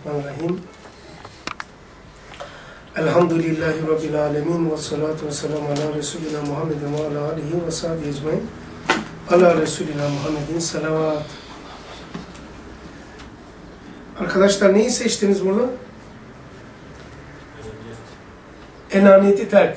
Bismillahirrahmanirrahim. Elhamdülillahi Rabbil alemin ve salatu ve selamu ala Resulina Muhammedin ve ala alihi ve sahibi ecmain. Ala Resulina Muhammedin salavat. Arkadaşlar neyi seçtiniz burada? Enaniyeti terk.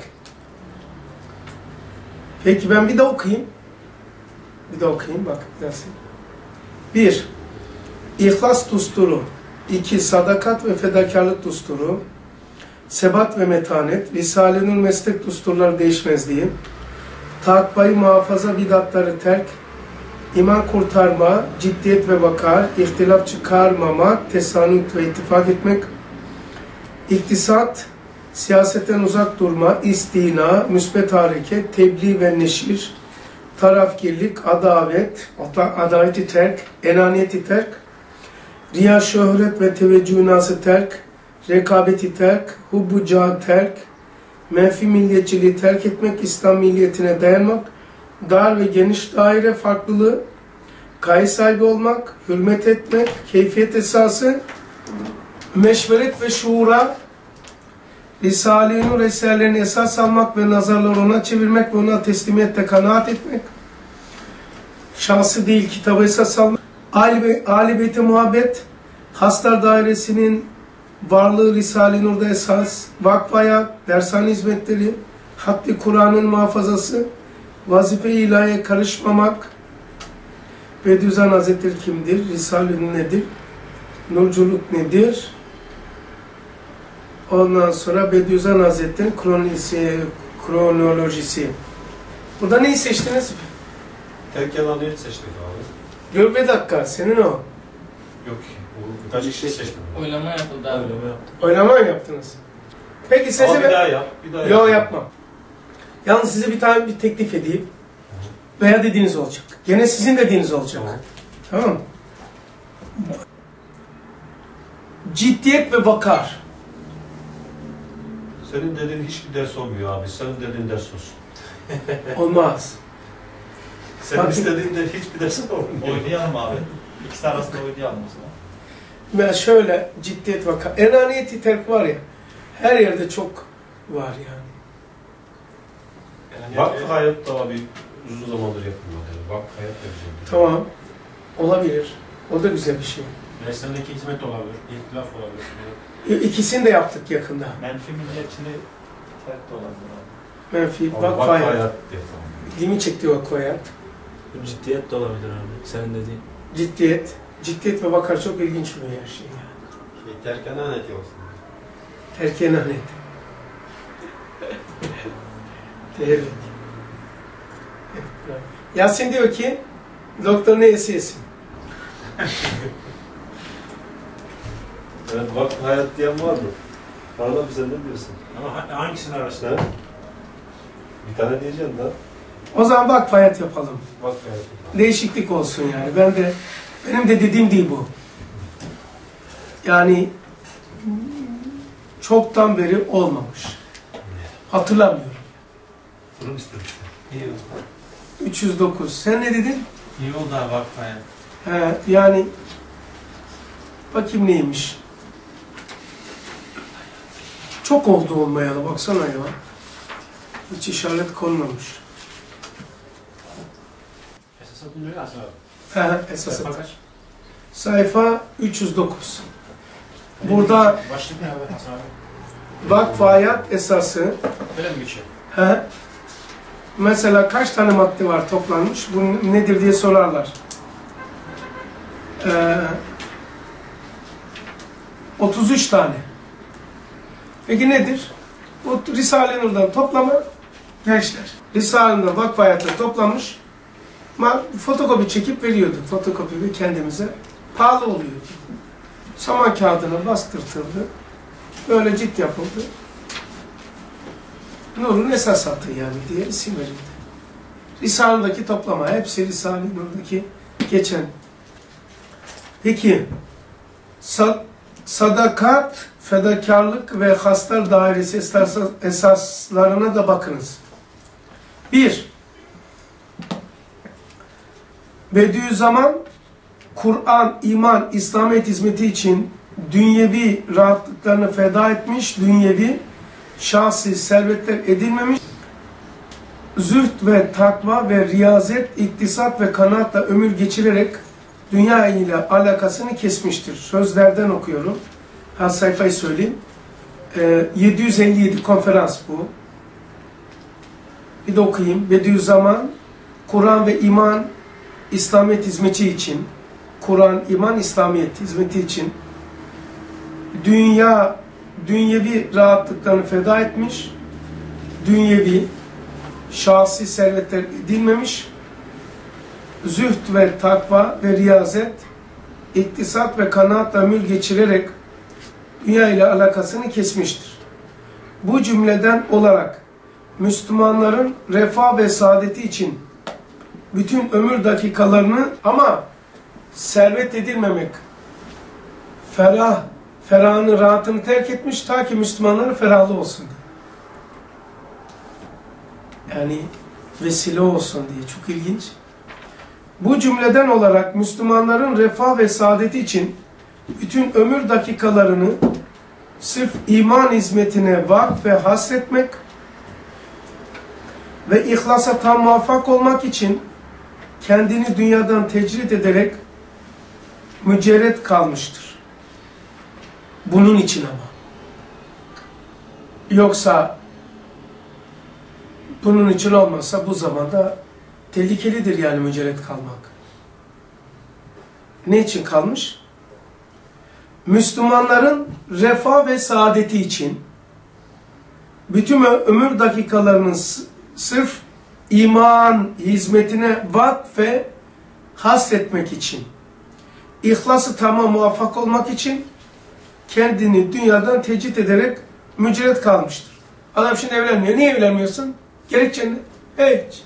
Peki ben bir de okuyayım. Bak dersin. 1. İhlas dusturu. 2. Sadakat ve fedakarlık dusturu. Sebat ve metanet. Risale-i Nur meslek dusturları değişmezliği. Takvayı muhafaza, bidatları terk. İman kurtarma, ciddiyet ve vakar. İhtilaf çıkarmamak, tesanüt ve ittifak etmek. İktisat, siyasetten uzak durma, istina, müsbet hareket, tebliğ ve neşir. Tarafgirlik, adaveti terk, enaniyeti terk, riya, şöhret ve teveccüh nası terk, rekabeti terk, hubbu cah terk, menfi milliyetçiliği terk etmek, İslam milliyetine dayanmak, dar ve geniş daire farklılığı, gayet sahibi olmak, hürmet etmek, keyfiyet esası, meşveret ve şuura, Risale-i Nur eserlerini esas almak ve nazarları ona çevirmek ve ona teslimiyette kanaat etmek. Şahsı değil, kitabı esas almak. Âl-i Beyt'e muhabbet, Haslar Dairesi'nin varlığı Risale-i Nur'da esas, vakf hayat, dershane hizmetleri, Hadd-i Kur'an'ın muhafazası, vazife-i ilahiye karışmamak, Bediüzzaman Hazretleri kimdir, Risale-i Nur nedir, nurculuk nedir? Ondan sonra Bediüzzaman Hazretleri'nin kronolojisi. Burada neyi seçtiniz? Terk enaniyet seçtik abi. Dur bir dakika, senin o. Yok, birkaç kişi seçtim. Oylama yapıldı abi. Oylama mı yaptınız? Peki size Ama bir daha yap. Yok yapmam. Yalnız size bir teklif edeyim. Veya dediğiniz olacak. Gene sizin dediğiniz olacak. Tamam mı? Ciddiyet ve vakar. Senin dediğin hiçbir ders olmuyor abi. Senin dediğin ders olsun. Olmaz. Senin istediğin de hiçbir ders olmuyor. Oynayalım abi. İkisi arasında oynayalım o zaman. Ben şöyle ciddiyet vakar. Enaniyeti terk var ya. Her yerde çok var yani. Vakf hayat da abi uzun zamandır yapılıyor. Vakf hayat da güzel. Tamam. Olabilir. O da güzel bir şey. Resmindeki hizmet olabilir, ihtilaf olabilir. İkisini de yaptık yakında. Menfi milliyetçiliği terk de olabilir abi. Menfi, Vakf vakf hayat. hayat. İlgimi çekti vakf hayat. Ciddiyet de olabilir abi. Senin dediğin. Ciddiyet ve vakar çok ilginç bir her şey yani. Terk enanet olsun. Terk enanet. Tebrik. Evet, Yasin diyor ki, doktor ne yesin? Evet, vakf hayat diyen var mı? Arada bir sen ne diyorsun? Ama hangisini araştır? Ha? Bir tane diyeceğim da. O zaman vakf hayat yapalım. Vakf hayat. Değişiklik olsun yani. Benim de dediğim değil bu. Yani çoktan beri olmamış. Hatırlamıyorum. Bunu istemiştim. İyi oldu. 309. Sen ne dedin? İyi oldu abi vakf hayat. Yani bakayım neymiş. Çok oldu olmayalı. Baksana ya. Hiç işaret konmamış. Esas adını öyle Hasan abi. Esas Sayfa adı. kaç? Sayfa 309. Burada Başlık ne abi Hasan abi? vakf hayat esası. Böyle mi geçiyor? Mesela kaç tane madde var toplanmış? Bu nedir diye sorarlar. 33 tane. Peki nedir? Bu Risale-i Nur'dan toplama gençler. Risale-i Nur'dan vakf hayatı toplamış. Fotokopi çekip veriyorduk. Fotokopi kendimize. Pahalı oluyordu. Saman kağıdına bastırtıldı. Böyle cilt yapıldı. Nur'un esas hatı yani diye isim verildi. Risale'deki toplama. Hepsi Risale-i Nur'daki geçen. Peki sadakat, fedakarlık ve Haslar Dairesi esaslarına da bakınız. 1. Bediüzzaman, Kur'an, iman, İslamiyet hizmeti için dünyevi rahatlıklarını feda etmiş, dünyevi şahsi servetler edinmemiş, zühd ve takva ve riyazet, iktisat ve kanaatla ömür geçirerek dünya ile alakasını kesmiştir. Sözlerden okuyorum. Her sayfayı söyleyeyim. 757 konferans bu. Bir de okuyayım. Bediüzzaman, Kur'an ve iman, İslamiyet hizmeti için, Kur'an, iman, İslamiyet hizmeti için dünyevi rahatlıklarını feda etmiş, dünyevi şahsi servetler edinmemiş, zühd ve takva ve riyazet, iktisat ve kanaatla ömür geçirerek dünya ile alakasını kesmiştir. Bu cümleden olarak Müslümanların refah ve saadeti için bütün ömür dakikalarını ama servet edilmemek, ferahını, rahatını terk etmiş ta ki Müslümanların ferahlı olsun diye. Yani vesile olsun diye. Çok ilginç. Bu cümleden olarak Müslümanların refah ve saadeti için bütün ömür dakikalarını sırf iman hizmetine vakf ve hasretmek ve ihlasa tam muvaffak olmak için kendini dünyadan tecrit ederek mücerret kalmıştır. Bunun için ama. Yoksa bunun için olmazsa bu zamanda tehlikelidir yani mücerret kalmak. Ne için kalmış? Müslümanların refah ve saadeti için bütün ömür dakikalarının sırf iman hizmetine vakf ve hasretmek için, İhlası tamam muvaffak olmak için kendini dünyadan tecrit ederek mücerret kalmıştır. Adam şimdi evlenmiyor. Niye evlenmiyorsun? Gerekçe ne? Hiç.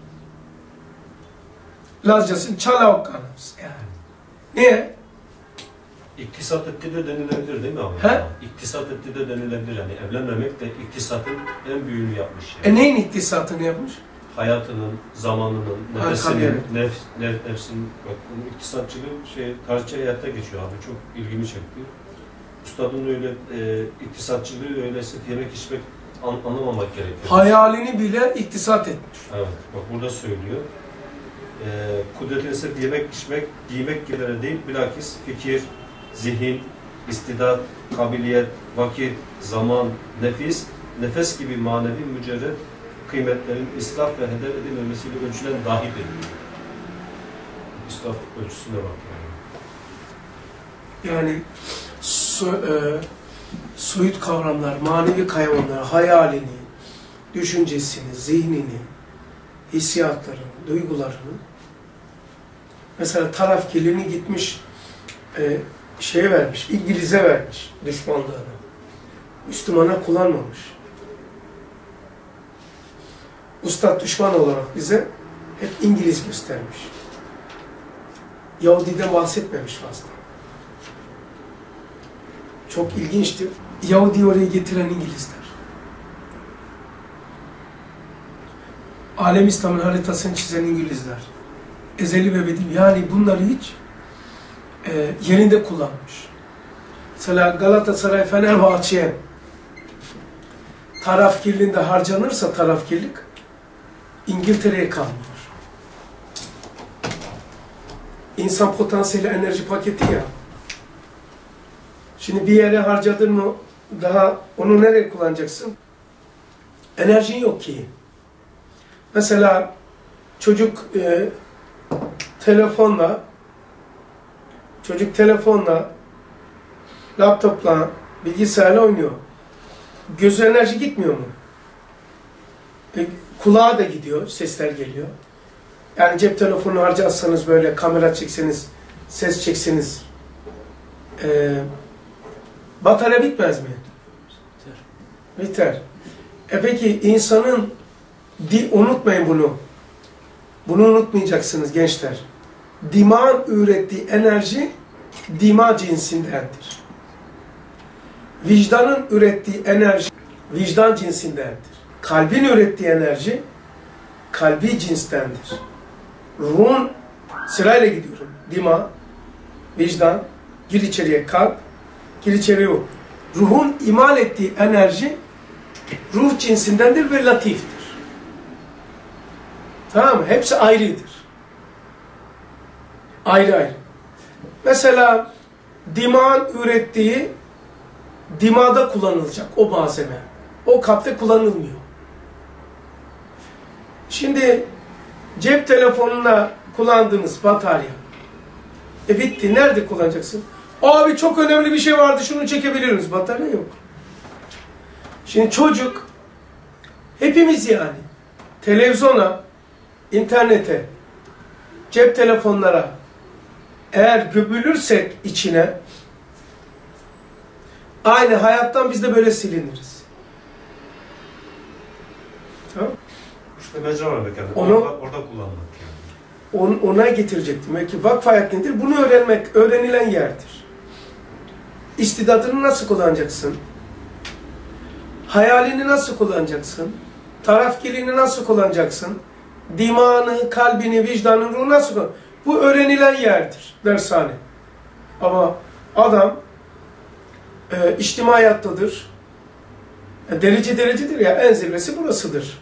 Lazcasın çalavuk kanımız yani. Niye? İktisat etti de denilebilir değil mi abi? He? İktisat etti de denilebilir yani. Evlenmemek de iktisatın en büyüğünü yapmış yani. Neyin iktisatını yapmış? Hayatının, zamanının, nefesinin, nefsin, bak bunun iktisatçılığı karşı hayatta geçiyor abi. Çok ilgimi çekti. Üstadın öyle iktisatçılığı öylesi yemek içmek anlamamak gerekiyor. Hayalini bile iktisat etmiş. Evet, bak burada söylüyor. Kudretini sırf yemek, içmek, giymek gibi değil, bilakis fikir, zihin, istidat, kabiliyet, vakit, zaman, nefes gibi manevi mücerret kıymetlerin israf ve heder edilmemesiyle ölçülen dahidir. İsraf ölçüsüne bak yani. Yani soyut kavramlar, manevi kavramlar, hayalini, düşüncesini, zihnini, hissiyatlarını, duygularını, mesela tarafkirliğini gitmiş şeye vermiş, İngiliz'e vermiş düşmanlığını. Müslümana kullanmamış. Üstad düşman olarak bize hep İngiliz göstermiş. Yahudi'den bahsetmemiş fazla. Çok ilginçtir. Yahudi'yi oraya getiren İngilizler. Alem İslam'ın haritasını çizen İngilizler. Ezeli ve ebedi. Yani bunları hiç yerinde kullanmış. Mesela Galatasaray, Fenerbahçe'ye tarafkirliğinde harcanırsa tarafkirlik İngiltere'ye kalmıyor. İnsan potansiyeli enerji paketi ya. Şimdi bir yere harcadın mı daha onu nereye kullanacaksın? Enerjin yok ki. Mesela çocuk telefonla laptopla, bilgisayarla oynuyor. Göz enerji gitmiyor mu? Kulağa da gidiyor, sesler geliyor. Yani cep telefonu harcarsanız böyle kamera çekseniz, ses çekseniz batarya bitmez mi? Biter. Peki insanın unutmayın bunu. Bunu unutmayacaksınız gençler. Dimağın ürettiği enerji dima cinsindendir. Vicdanın ürettiği enerji vicdan cinsindendir. Kalbin ürettiği enerji kalbi cinstendir. Ruhun sırayla gidiyorum. Dima, vicdan, gir içeriye kalp, Gir içeri o. Ruhun imal ettiği enerji ruh cinsindendir ve latiftir. Tamam mı? Hepsi ayrıdır. Ayrı ayrı. Mesela dimağın ürettiği dimağda kullanılacak o malzeme. O kalpte kullanılmıyor. Şimdi cep telefonuna kullandığınız batarya. Bitti. Nerede kullanacaksın? Abi çok önemli bir şey vardı. Şunu çekebilir miyiz? Batarya yok. Şimdi çocuk hepimiz yani televizyona, internete, cep telefonlara eğer gömülürsek içine aynı hayattan biz de böyle siliniriz. Tamam? İşte mecra var yani. Onu, orada kullanmak yani. Ona getirecektim. Belki vakf hayat nedir? Bunu öğrenmek, öğrenilen yerdir. İstidadını nasıl kullanacaksın? Hayalini nasıl kullanacaksın? Tarafkirliğini nasıl kullanacaksın? Dimağını, kalbini, vicdanını, ruhunu nasıl kullanacaksın? Bu öğrenilen yerdir, dershane. Ama adam içtimai hayattadır. Derecedir ya, en zirvesi burasıdır.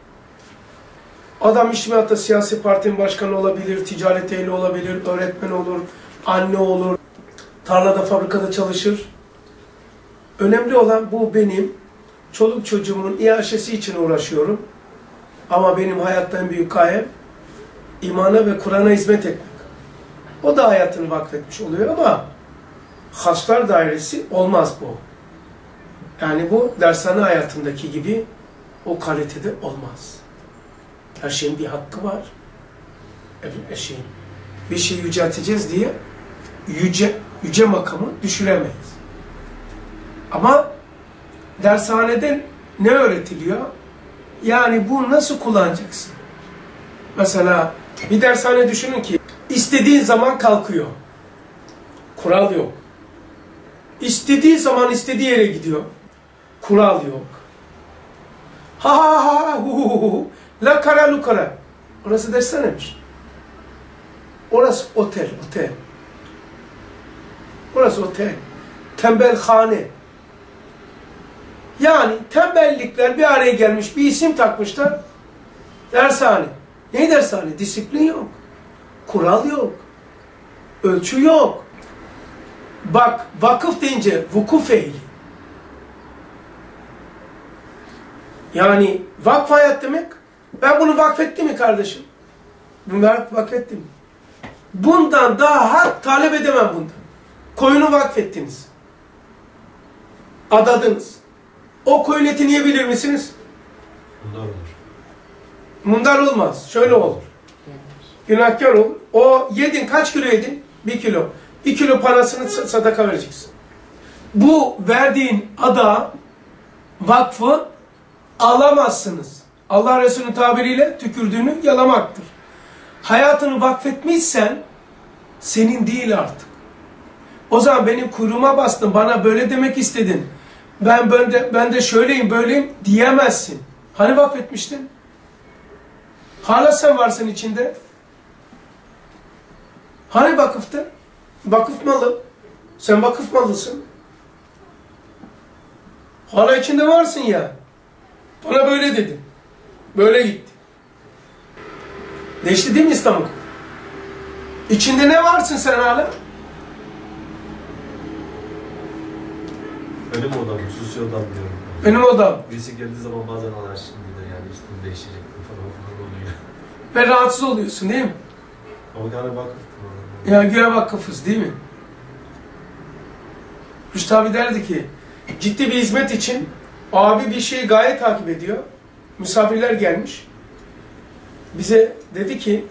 Adam içtimai hayatta siyasi partinin başkanı olabilir, ticaret ehli olabilir, öğretmen olur, anne olur, tarlada, fabrikada çalışır. Önemli olan bu benim, çoluk çocuğumun iaşesi için uğraşıyorum. Ama benim hayatta en büyük gayem, imana ve Kur'an'a hizmet etmek. O da hayatını vakfetmiş oluyor ama haslar dairesi olmaz bu. Yani bu dershane hayatındaki gibi o kalitede olmaz. Her şeyin bir hakkı var. Her şeyin. Bir şey yücelteceğiz diye yüce makamı düşüremeyiz. Ama dershanede ne öğretiliyor? Yani bu nasıl kullanacaksın? Mesela bir dershane düşünün ki istediğin zaman kalkıyor. Kural yok. İstediği zaman istediği yere gidiyor. Kural yok. Ha ha ha hu hu hu. La kara lu kara. Orası dershanemiş. Orası otel. Orası otel. Tembelhane. Yani tembellikler bir araya gelmiş, bir isim takmışlar. Dershane. Ne dershane? Disiplin yok. Kural yok. Ölçü yok. Bak, vakıf deyince vukuf ehli. Yani vakf hayat demek, ben bunu vakfettim mi kardeşim? Bunu vakfettim. Bundan daha hak talep edemem bundan. Koyunu vakfettiniz. Adadınız. O koyun etini yiyebilir misiniz? Mundar olur. Mundar olmaz. Şöyle olur. Günahkar olur. O yedin, kaç kilo yedin? 1 kilo. 1 kilo parasını sadaka vereceksin. Bu verdiğin ada, vakfı alamazsınız. Allah Resulü'nün tabiriyle tükürdüğünü yalamaktır. Hayatını vakfetmişsen senin değil artık. O zaman benim kuyruğuma bastın, bana böyle demek istedin. Ben de şöyleyim, böyleyim diyemezsin. Hani vakfetmiştin? Hala sen varsın içinde. Hani vakıftı? Vakıf malı. Sen vakıf malısın. Hala içinde varsın ya. Bana böyle dedin. Böyle gitti. Değişti değil mi İstanbul? İçinde ne varsın sen hala? Benim odam, hususi odam diyorum. Benim odam. Birisi geldiği zaman bazen anarşim bir de yani üstünü değişecek falan oluyor. Ve rahatsız oluyorsun değil mi? Ama galiba vakıf. Ya güya vakıfız değil mi? Rüştü abi derdi ki, ciddi bir hizmet için abi bir şeyi gayet takip ediyor. Misafirler gelmiş. Bize dedi ki,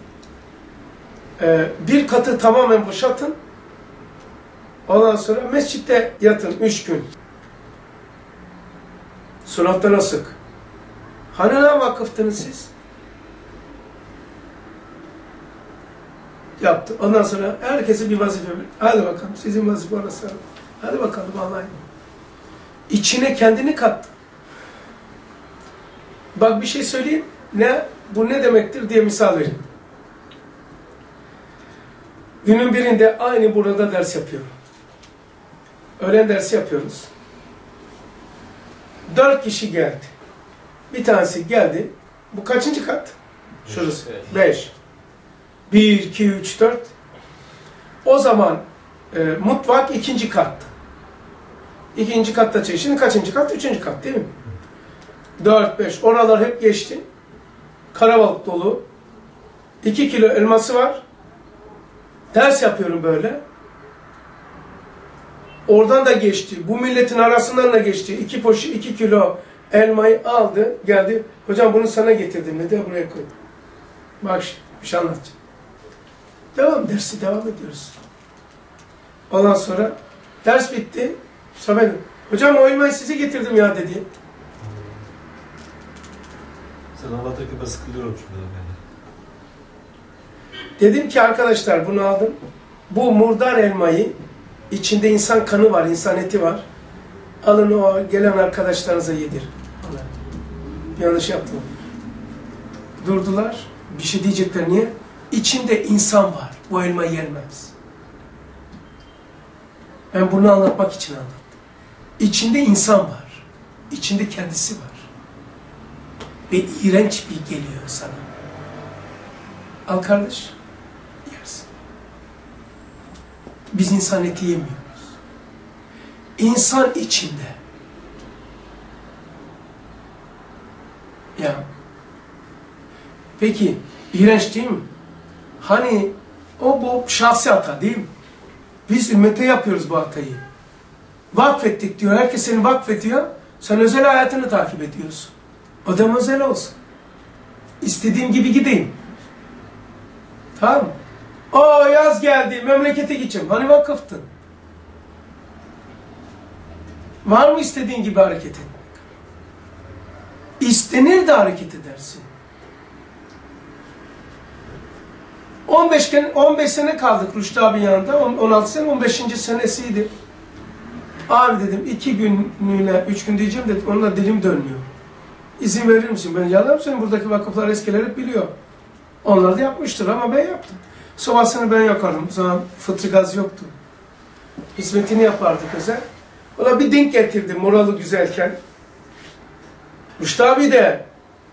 bir katı tamamen boşaltın. Ondan sonra mescitte yatın 3 gün. Suratlara sık. Hani ne vakıftınız siz? Yaptı. Ondan sonra herkese bir vazife ver. Hadi bakalım sizin vazife orası. Hadi bakalım Allah'ım. İçine kendini kattı. Bak bir şey söyleyeyim. Bu ne demektir diye misal vereyim. Günün birinde aynı burada ders yapıyorum. Öğlen dersi yapıyoruz. 4 kişi geldi. Bir tanesi geldi. Bu kaçıncı kat? Şurası. 5. 1, 2, 3, 4. O zaman mutfak 2. kattı. 2. katta çek. Şimdi kaçıncı kat? 3. kat değil mi? 4, 5. Oralar hep geçti. Karabalık dolu. 2 kilo elması var. Ders yapıyorum böyle. Oradan da geçti. Bu milletin arasından da geçti. 2 kilo elmayı aldı. Geldi. Hocam bunu sana getirdim dedi. Buraya koy. Bak şimdi bir şey anlatacağım. Dersi devam ediyoruz. Ondan sonra ders bitti. Sonra ben, hocam o elmayı size getirdim ya dedi. Sen anlatırken ben sıkılıyorum şurada yani. Dedim ki arkadaşlar bunu aldım. Bu murdar elmayı, içinde insan kanı var, insan eti var. Alın o gelen arkadaşlarınıza yedir. Yanlış yaptım. Durdular. Bir şey diyecekler. Niye? İçinde insan var. Bu elma yenmez. Ben bunu anlatmak için anlattım. İçinde insan var. İçinde kendisi var. Ve iğrenç bir geliyor sana. Al kardeş. Yersin. Biz insan eti yemiyoruz. İnsan içinde. Ya. Peki, iğrenç değil mi? Hani bu şahsi hata değil mi? Biz ümmete yapıyoruz bu hatayı. Vakfettik diyor, herkes seni vakfediyor. Sen özel hayatını takip ediyorsun. O da özel olsun. İstediğim gibi gideyim. Tamam mı? Yaz geldi, memlekete gideceğim. Hani vakıftın? Var mı istediğin gibi hareket etmek? İstenir de hareket edersin. 15 sene kaldık Rüştü abi yanında. 16 sene, 15. senesiydi. Abi dedim 2 günlüğüne, 3 gün diyeceğim dedim. Onunla dilim dönmüyor. İzin verir misin? Ben yalan söyleyeyim. Buradaki vakıflar eskiler hep biliyor. Onlar da yapmıştır ama ben yaptım. Sobasını ben yakardım. O zaman fıtri gaz yoktu. Hizmetini yapardık özel. Ona bir denk getirdim moralı güzelken. Rüştü abi de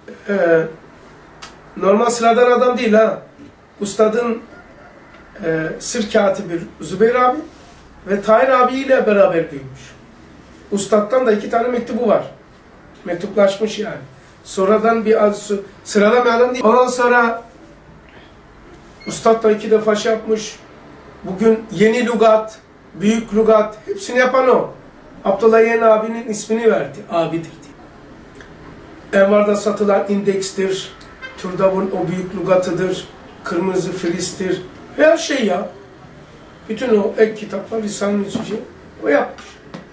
normal sıradan adam değil ha. Ustadın sır katibi Zübeyir abi ve Tahir abiyle beraber büyümüş. Ustad'dan da 2 tane mektubu var. Mektuplaşmış yani. Sonradan sıradan bir adam değil. Ondan sonra Ustad da 2 defa şey yapmış. Bugün yeni lügat, büyük lügat hepsini yapan o. Abdullah Yeğen abinin ismini verdi. Abidir diye. Envar'da satılan indekstir. Turdab'ın o büyük lügatıdır. Kırmızı Filistir. Her şey ya. Bütün o ek kitaplar, Risale-i Necice o yapmış.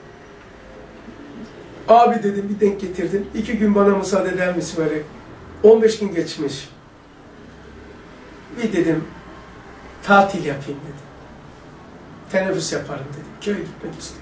Abi dedim bir denk getirdim. 2 gün bana müsaade eder misin böyle? 15 gün geçmiş. Bir dedim tatil yapayım dedim. Teneffüs yaparım dedim. Köye gitmek istiyorum.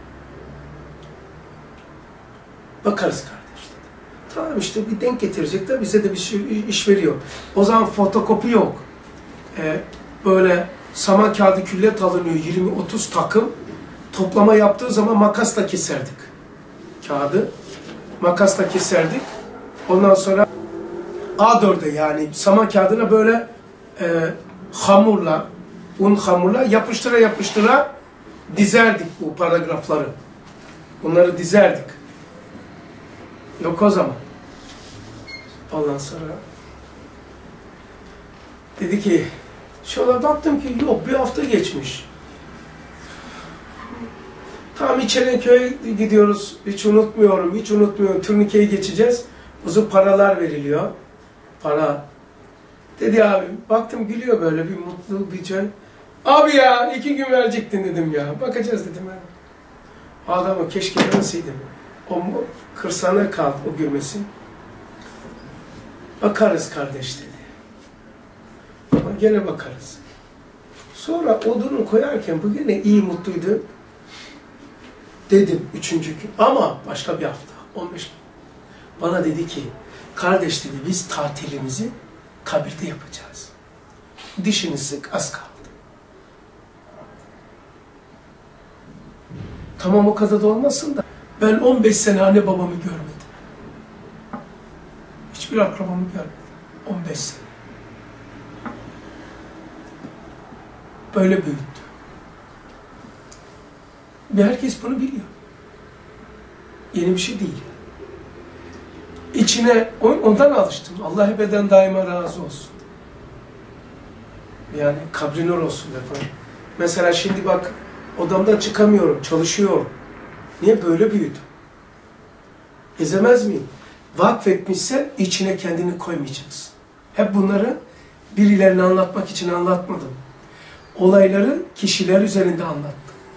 Bakarız kardeş dedim. Tamam işte bir denk getirecekler. Bize de bir şey, iş veriyor. O zaman fotokopi yok. Böyle saman kağıdı küllet alınıyor. 20-30 takım. Toplama yaptığı zaman makasla keserdik. Kağıdı. Makasla keserdik. Ondan sonra A4'e yani saman kağıdına böyle hamurla, un hamurla yapıştıra dizerdik bu paragrafları. Bunları dizerdik. Yok o zaman. Ondan sonra dedi ki şöyle baktım ki yok bir hafta geçmiş. Tam İçereköy'e gidiyoruz. Hiç unutmuyorum. Turnikeyi geçeceğiz. Uzun paralar veriliyor. Para. Dedi abi. Baktım gülüyor böyle bir mutlu bir şey. Abi ya 2 gün verecektin dedim ya. Bakacağız dedim ben. Adamı keşke nasılydım. O kırsana kaldı o gülmesin. Bakarız kardeş dedi. Ama gene bakarız. Sonra odunu koyarken bu gene iyi mutluydu. Dedim 3. gün. Ama başka bir hafta. 15 gün. Bana dedi ki kardeş dedi biz tatilimizi kabirde yapacağız. Dişini sık az kaldı. Tamam o kadar da olmasın da. Ben 15 sene anne babamı görmedim. Hiçbir akrabamı görmedim. 15 sene. Böyle büyüttü. Ve herkes bunu biliyor. Yeni bir şey değil. İçine ondan alıştım. Allah ebeden daima razı olsun. Yani kabri nur olsun efendim. Mesela şimdi bak odamdan çıkamıyorum, çalışıyorum. Niye? Böyle büyüdüm. Ezemez miyim? Vakfetmişsen içine kendini koymayacaksın. Hep bunları birilerine anlatmak için anlatmadım. Olayları kişiler üzerinde anlattım.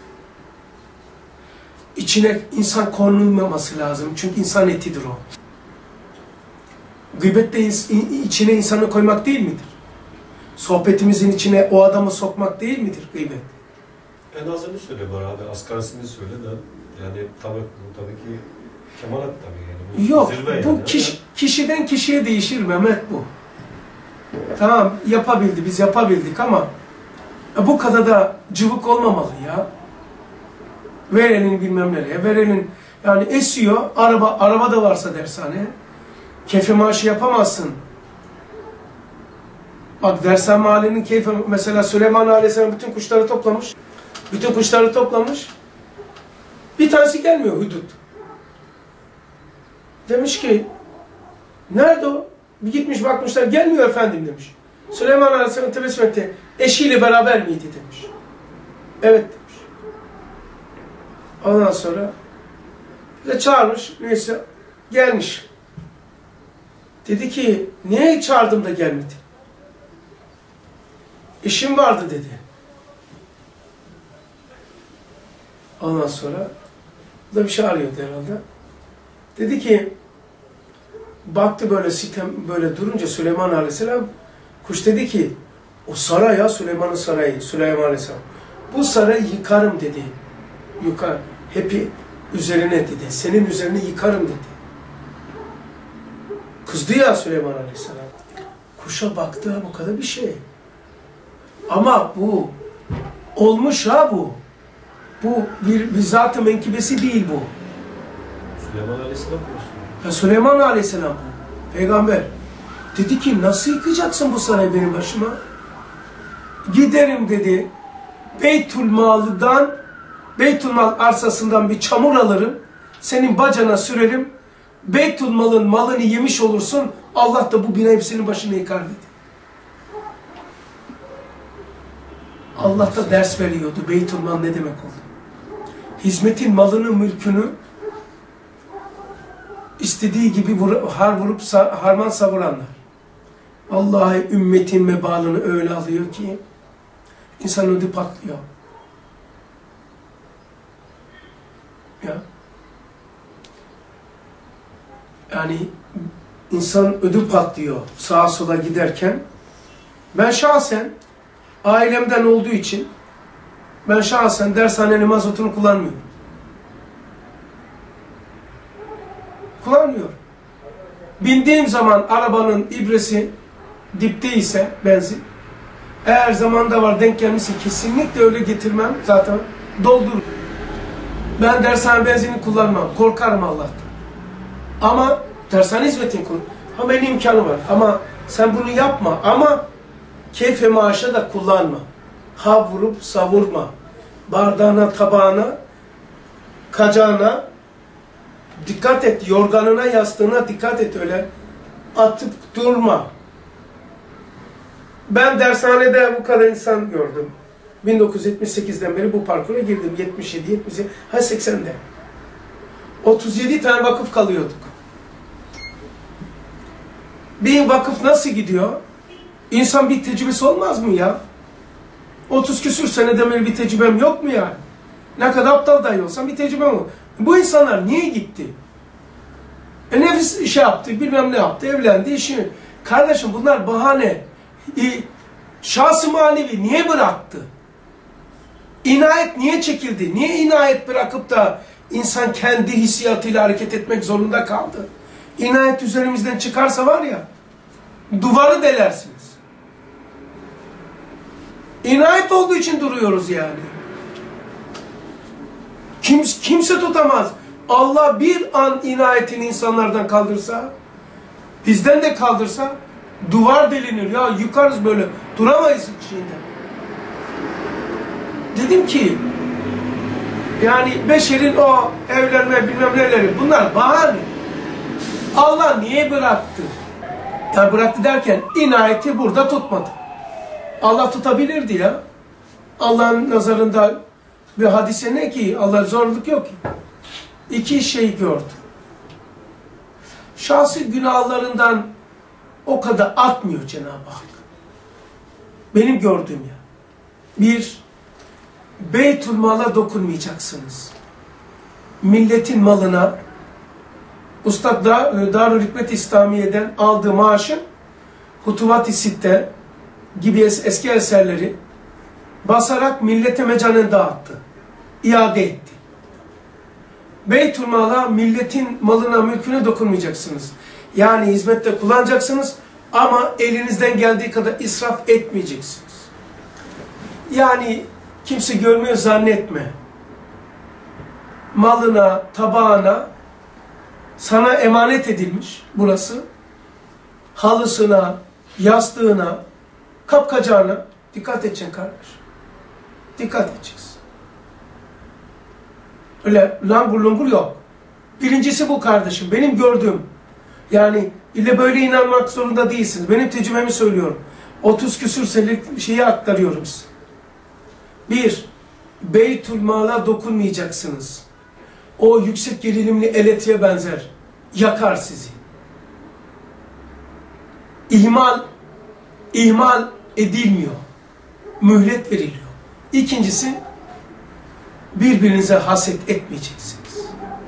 İçine insan konulmaması lazım. Çünkü insan etidir o. Gıybet de içine insanı koymak değil midir? Sohbetimizin içine o adamı sokmak değil midir gıybet? En azını söyle bana abi, asgarisini söyle de. Yani tabii ki kemalat tabii yani. Yok, zirve bu yani. kişiden kişiye değişir Mehmet bu. Tamam, yapabildi, biz yapabildik ama bu kadar da cıvık olmamalı ya. Verenin bilmem nereye, verenin yani esiyor, araba da varsa dershane, keyfe maaşı yapamazsın. Bak dershane mahallenin keyfe, mesela Süleyman Aleyhisselam bütün kuşları toplamış. Bütün kuşları toplamış. Bir tanesi gelmiyor hudut. Demiş ki, nerede o? Bir gitmiş bakmışlar, gelmiyor efendim demiş. Süleyman Aleyhisselam tebessüm etti. Eşiyle beraber miydi demiş. Evet demiş. Ondan sonra bir de çağırmış, neyse gelmiş. Dedi ki, niye çağırdım da gelmedi? İşim vardı dedi. Ondan sonra bu da bir şey arıyordu herhalde. Dedi ki, baktı böyle sitem böyle durunca Süleyman Aleyhisselam, kuş dedi ki, o saray ya Süleyman'ın sarayı, Süleyman Aleyhisselam. Bu sarayı yıkarım dedi. Yıkar. Hepi üzerine dedi. Senin üzerine yıkarım dedi. Kızdı ya Süleyman Aleyhisselam. Kuşa baktı, bu kadar bir şey. Ama bu olmuş ha bu. Bu bir zat-ı menkibesi değil bu. Süleyman Aleyhisselam diyorsun. Ya Süleyman Aleyhisselam bu. Peygamber. Dedi ki nasıl yıkacaksın bu sarayı benim başıma? Giderim dedi. Beytülmal arsasından bir çamur alırım. Senin bacana sürerim. Beytülmal'ın malını yemiş olursun. Allah da bu bina hepsinin başını yıkar dedi. Allah da ders veriyordu. Beytülmal ne demek oldu? Hizmetin malını, mülkünü istediği gibi harman savuranlar. Vallahi ümmetin mebalını öyle alıyor ki insan ödü patlıyor. Ya. Yani insan ödü patlıyor sağa sola giderken. Ben şahsen ailemden olduğu için ben şahsen dershanenin mazotunu kullanmıyorum. Kullanmıyorum. Bindiğim zaman arabanın ibresi dipte ise benzin, eğer zamanda var denk gelmişse kesinlikle öyle getirmem, zaten doldururum. Ben dershane benzini kullanmam, korkarım Allah'tan. Ama dershane hizmetini kullan. Ha benim imkanı var ama sen bunu yapma ama keyfe maaşa da kullanma. Ha vurup savurma. Bardağına, tabağına, kacağına dikkat et. Yorganına, yastığına dikkat et öyle. Atıp durma. Ben dershanede bu kadar insan gördüm. 1978'den beri bu parkura girdim. 77, 78, 80'de. 37 tane vakıf kalıyorduk. Bir vakıf nasıl gidiyor? İnsan bir tecrübesi olmaz mı ya? 30 küsür seneden beri bir tecrübem yok mu yani? Ne kadar aptal dahi olsam bir tecrübem yok. Bu insanlar niye gitti? Nefis şey yaptı, bilmem ne yaptı, evlendi, işini. Kardeşim bunlar bahane. Şahs-ı manevi niye bıraktı? İnayet niye çekildi? Niye inayet bırakıp da insan kendi hissiyatıyla hareket etmek zorunda kaldı? İnayet üzerimizden çıkarsa var ya, duvarı delersiniz. İnayet olduğu için duruyoruz yani. Kimse tutamaz. Allah bir an inayetini insanlardan kaldırsa, bizden de kaldırsa, duvar delinir. Ya yıkarız böyle. Duramayız şeyinden. Dedim ki, yani beşerin o evlenme bilmem neleri, bunlar bahane. Allah niye bıraktı? Yani bıraktı derken inayeti burada tutmadı. Allah tutabilirdi ya. Allah'ın nazarında bir hadise ne ki? Allah zorluk yok ki. İki şey gördü. Şahsi günahlarından o kadar atmıyor Cenab-ı Hak. Benim gördüğüm ya. Bir, Beytülmal'a dokunmayacaksınız. Milletin malına, Ustad Darül Hikmet İslamiye'den aldığı maaşın Hutuvat-ı Sitte gibi eski eserleri basarak millete mecanen dağıttı. İade etti. Beytülmal'a, milletin malına, mülküne dokunmayacaksınız. Yani hizmette kullanacaksınız ama elinizden geldiği kadar israf etmeyeceksiniz. Yani kimse görmüyor zannetme. Malına, tabağına sana emanet edilmiş burası. Halısına, yastığına, kapkacağına dikkat edeceksin kardeş. Dikkat edeceksin. Öyle langur lungur yok. Birincisi bu kardeşim. Benim gördüğüm. Yani ille böyle inanmak zorunda değilsiniz. Benim tecrübemi söylüyorum. 30 küsür senelik şeyi aktarıyorum size. Bir, Beytülmal'a dokunmayacaksınız. O yüksek gerilimli elektriğe benzer. Yakar sizi. İhmal edilmiyor. Mühlet veriliyor. İkincisi, birbirinize haset etmeyeceksiniz.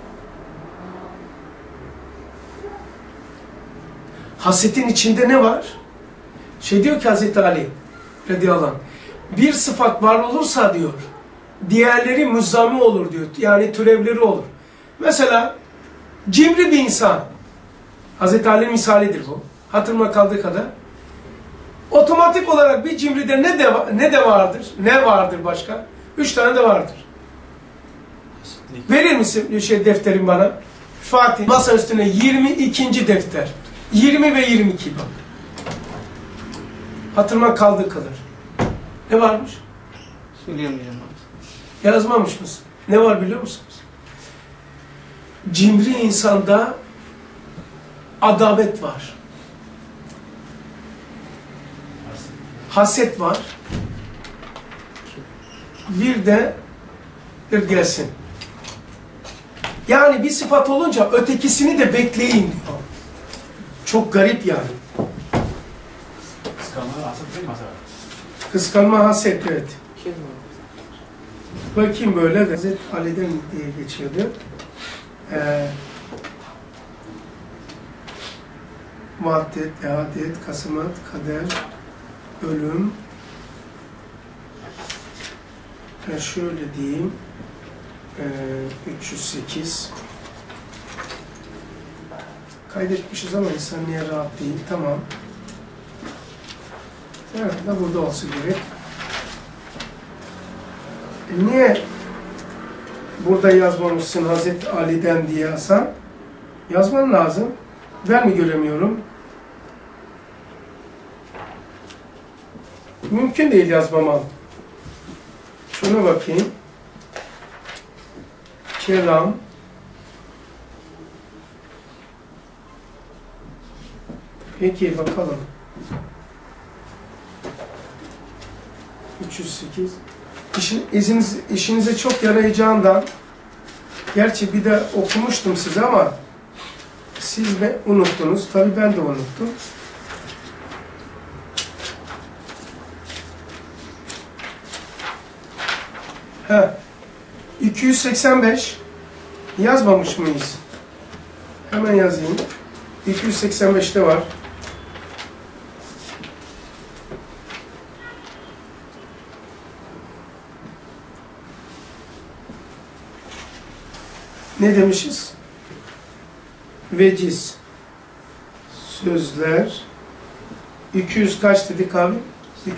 Hasetin içinde ne var? Diyor ki Hazreti Ali radıyallahu anh, bir sıfat var olursa diyor, diğerleri müzzami olur diyor. Yani türevleri olur. Mesela cimri bir insan. Hazreti Ali'nin misalidir bu. Hatırıma kaldığı kadar. Otomatik olarak bir cimride ne de vardır? Ne vardır başka? 3 tane de vardır. Verir misin defterin bana? Fatih. Masa üstüne 22. defter. 20 ve 22 bak. Hatırıma kaldığı kadar. Ne varmış? Söyleyemeyeceğim. Yazmamış mısın? Ne var biliyor musunuz? Cimri insanda adavet var. Haset var. Bir de gelsin. Yani bir sıfat olunca ötekisini de bekleyin diyor. Çok garip yani. Kıskanma haset değil mi mesela? Kıskanma, haset, evet. Bakayım böyle. Hazreti Ali'den diye geçiyordu. Vahdet, ehadet, kasımat, kader, ölüm. Şöyle diyeyim. 308. Kaydetmişiz ama insan niye rahat değil. Tamam. Evet, de burada olsa gerek. Niye burada yazmamışsın Hazreti Ali'den diye Hasan? Yazman lazım. Ben mi göremiyorum? Mümkün değil yazmamam. Şuna bakayım. Kelam. Peki bakalım. 308. İşinize çok yarayacağından, gerçi bir de okumuştum size ama siz de unuttunuz. Tabii ben de unuttum. He. 285 yazmamış mıyız? Hemen yazayım. 285'te var. Ne demişiz? Veciz. Sözler. 200 kaç dedik abi?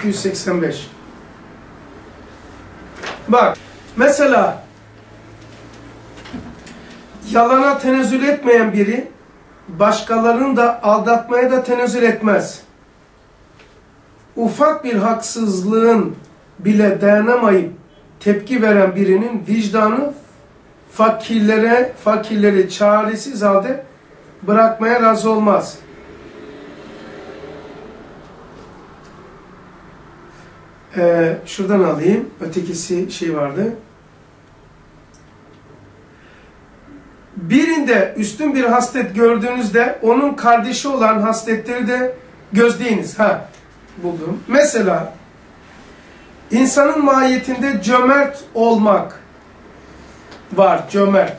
285. Bak. Mesela Yalana tenezzül etmeyen biri, başkalarını da aldatmaya da tenezzül etmez. Ufak bir haksızlığın bile dayanamayıp tepki veren birinin vicdanı fakirleri çaresiz halde bırakmaya razı olmaz. Şuradan alayım. Ötekisi şey vardı. Birinde üstün bir haslet gördüğünüzde onun kardeşi olan hasletleri de gözleyiniz. Buldum. Mesela insanın mahiyetinde cömert olmak var. Cömert.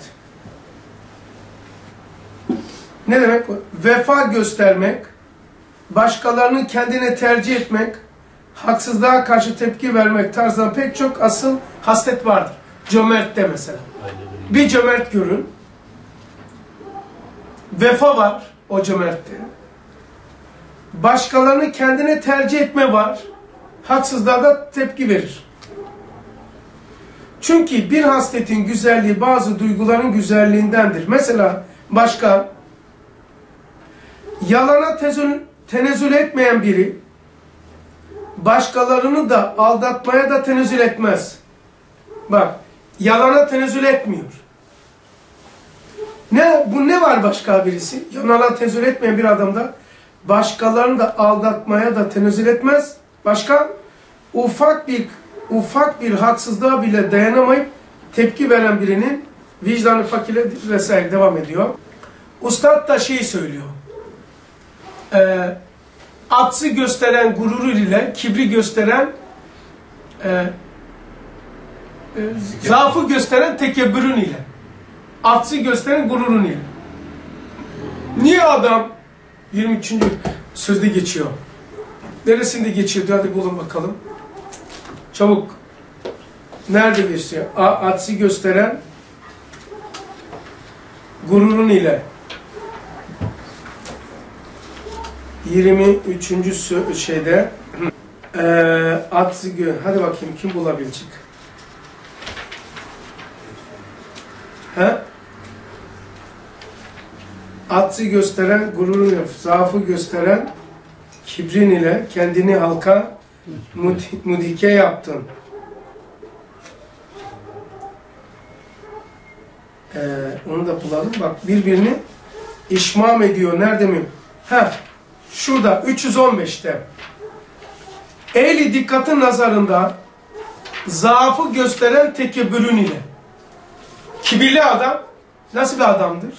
Ne demek? Vefa göstermek, başkalarını kendine tercih etmek, haksızlığa karşı tepki vermek tarzında pek çok asıl haslet vardır. Cömert'te mesela. Bir cömert görün. Vefa var o cömertte. Başkalarını kendine tercih etme var. Haksızlığa da tepki verir. Çünkü bir hasletin güzelliği bazı duyguların güzelliğindendir. Mesela başka, yalana tenezzül etmeyen biri, başkalarını da aldatmaya da tenezzül etmez. Bak, yalana tenezzül etmiyor. Ne var başka birisi? Yalana tenezzül etmeyen bir adamda başkalarını da aldatmaya da tenezzül etmez. Başka, ufak bir haksızlığa bile dayanamayıp tepki veren birinin vicdanı fakirle vesaire devam ediyor. Ustad da söylüyor. Aczı gösteren gururu ile, kibri gösteren zaafı gösteren tekebbürün ile. Aczı gösteren gururun ile. Niye adam 23. sözde geçiyor? Neresinde geçiyordu? Hadi bulun bakalım. Çabuk. Nerede geçiyor? Aczı gösteren gururun ile. 23. şeyde hadi bakayım kim bulabilecek? Aczı gösteren gururun ile, zaafı gösteren kibrin ile kendini halka mudike yaptın. Onu da bulalım. Bak birbirini işmam ediyor. Nerede mi? Şurada 315'te. Ehli dikkatin nazarında zaafı gösteren tekebbürün ile. Kibirli adam nasıl bir adamdır?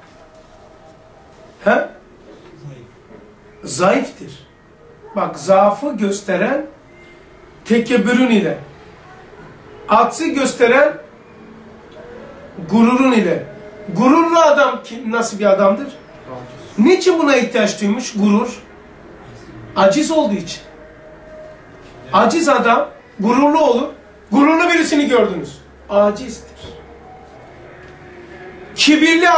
Zayıftır. Bak, zaafı gösteren tekebbürün ile. Aczı gösteren gururun ile. Gururlu adam nasıl bir adamdır? Niçin buna ihtiyaç duymuş? Gurur. Aciz olduğu için. Aciz adam gururlu olur. Gururlu birisini gördünüz. Acizdir. Kibirli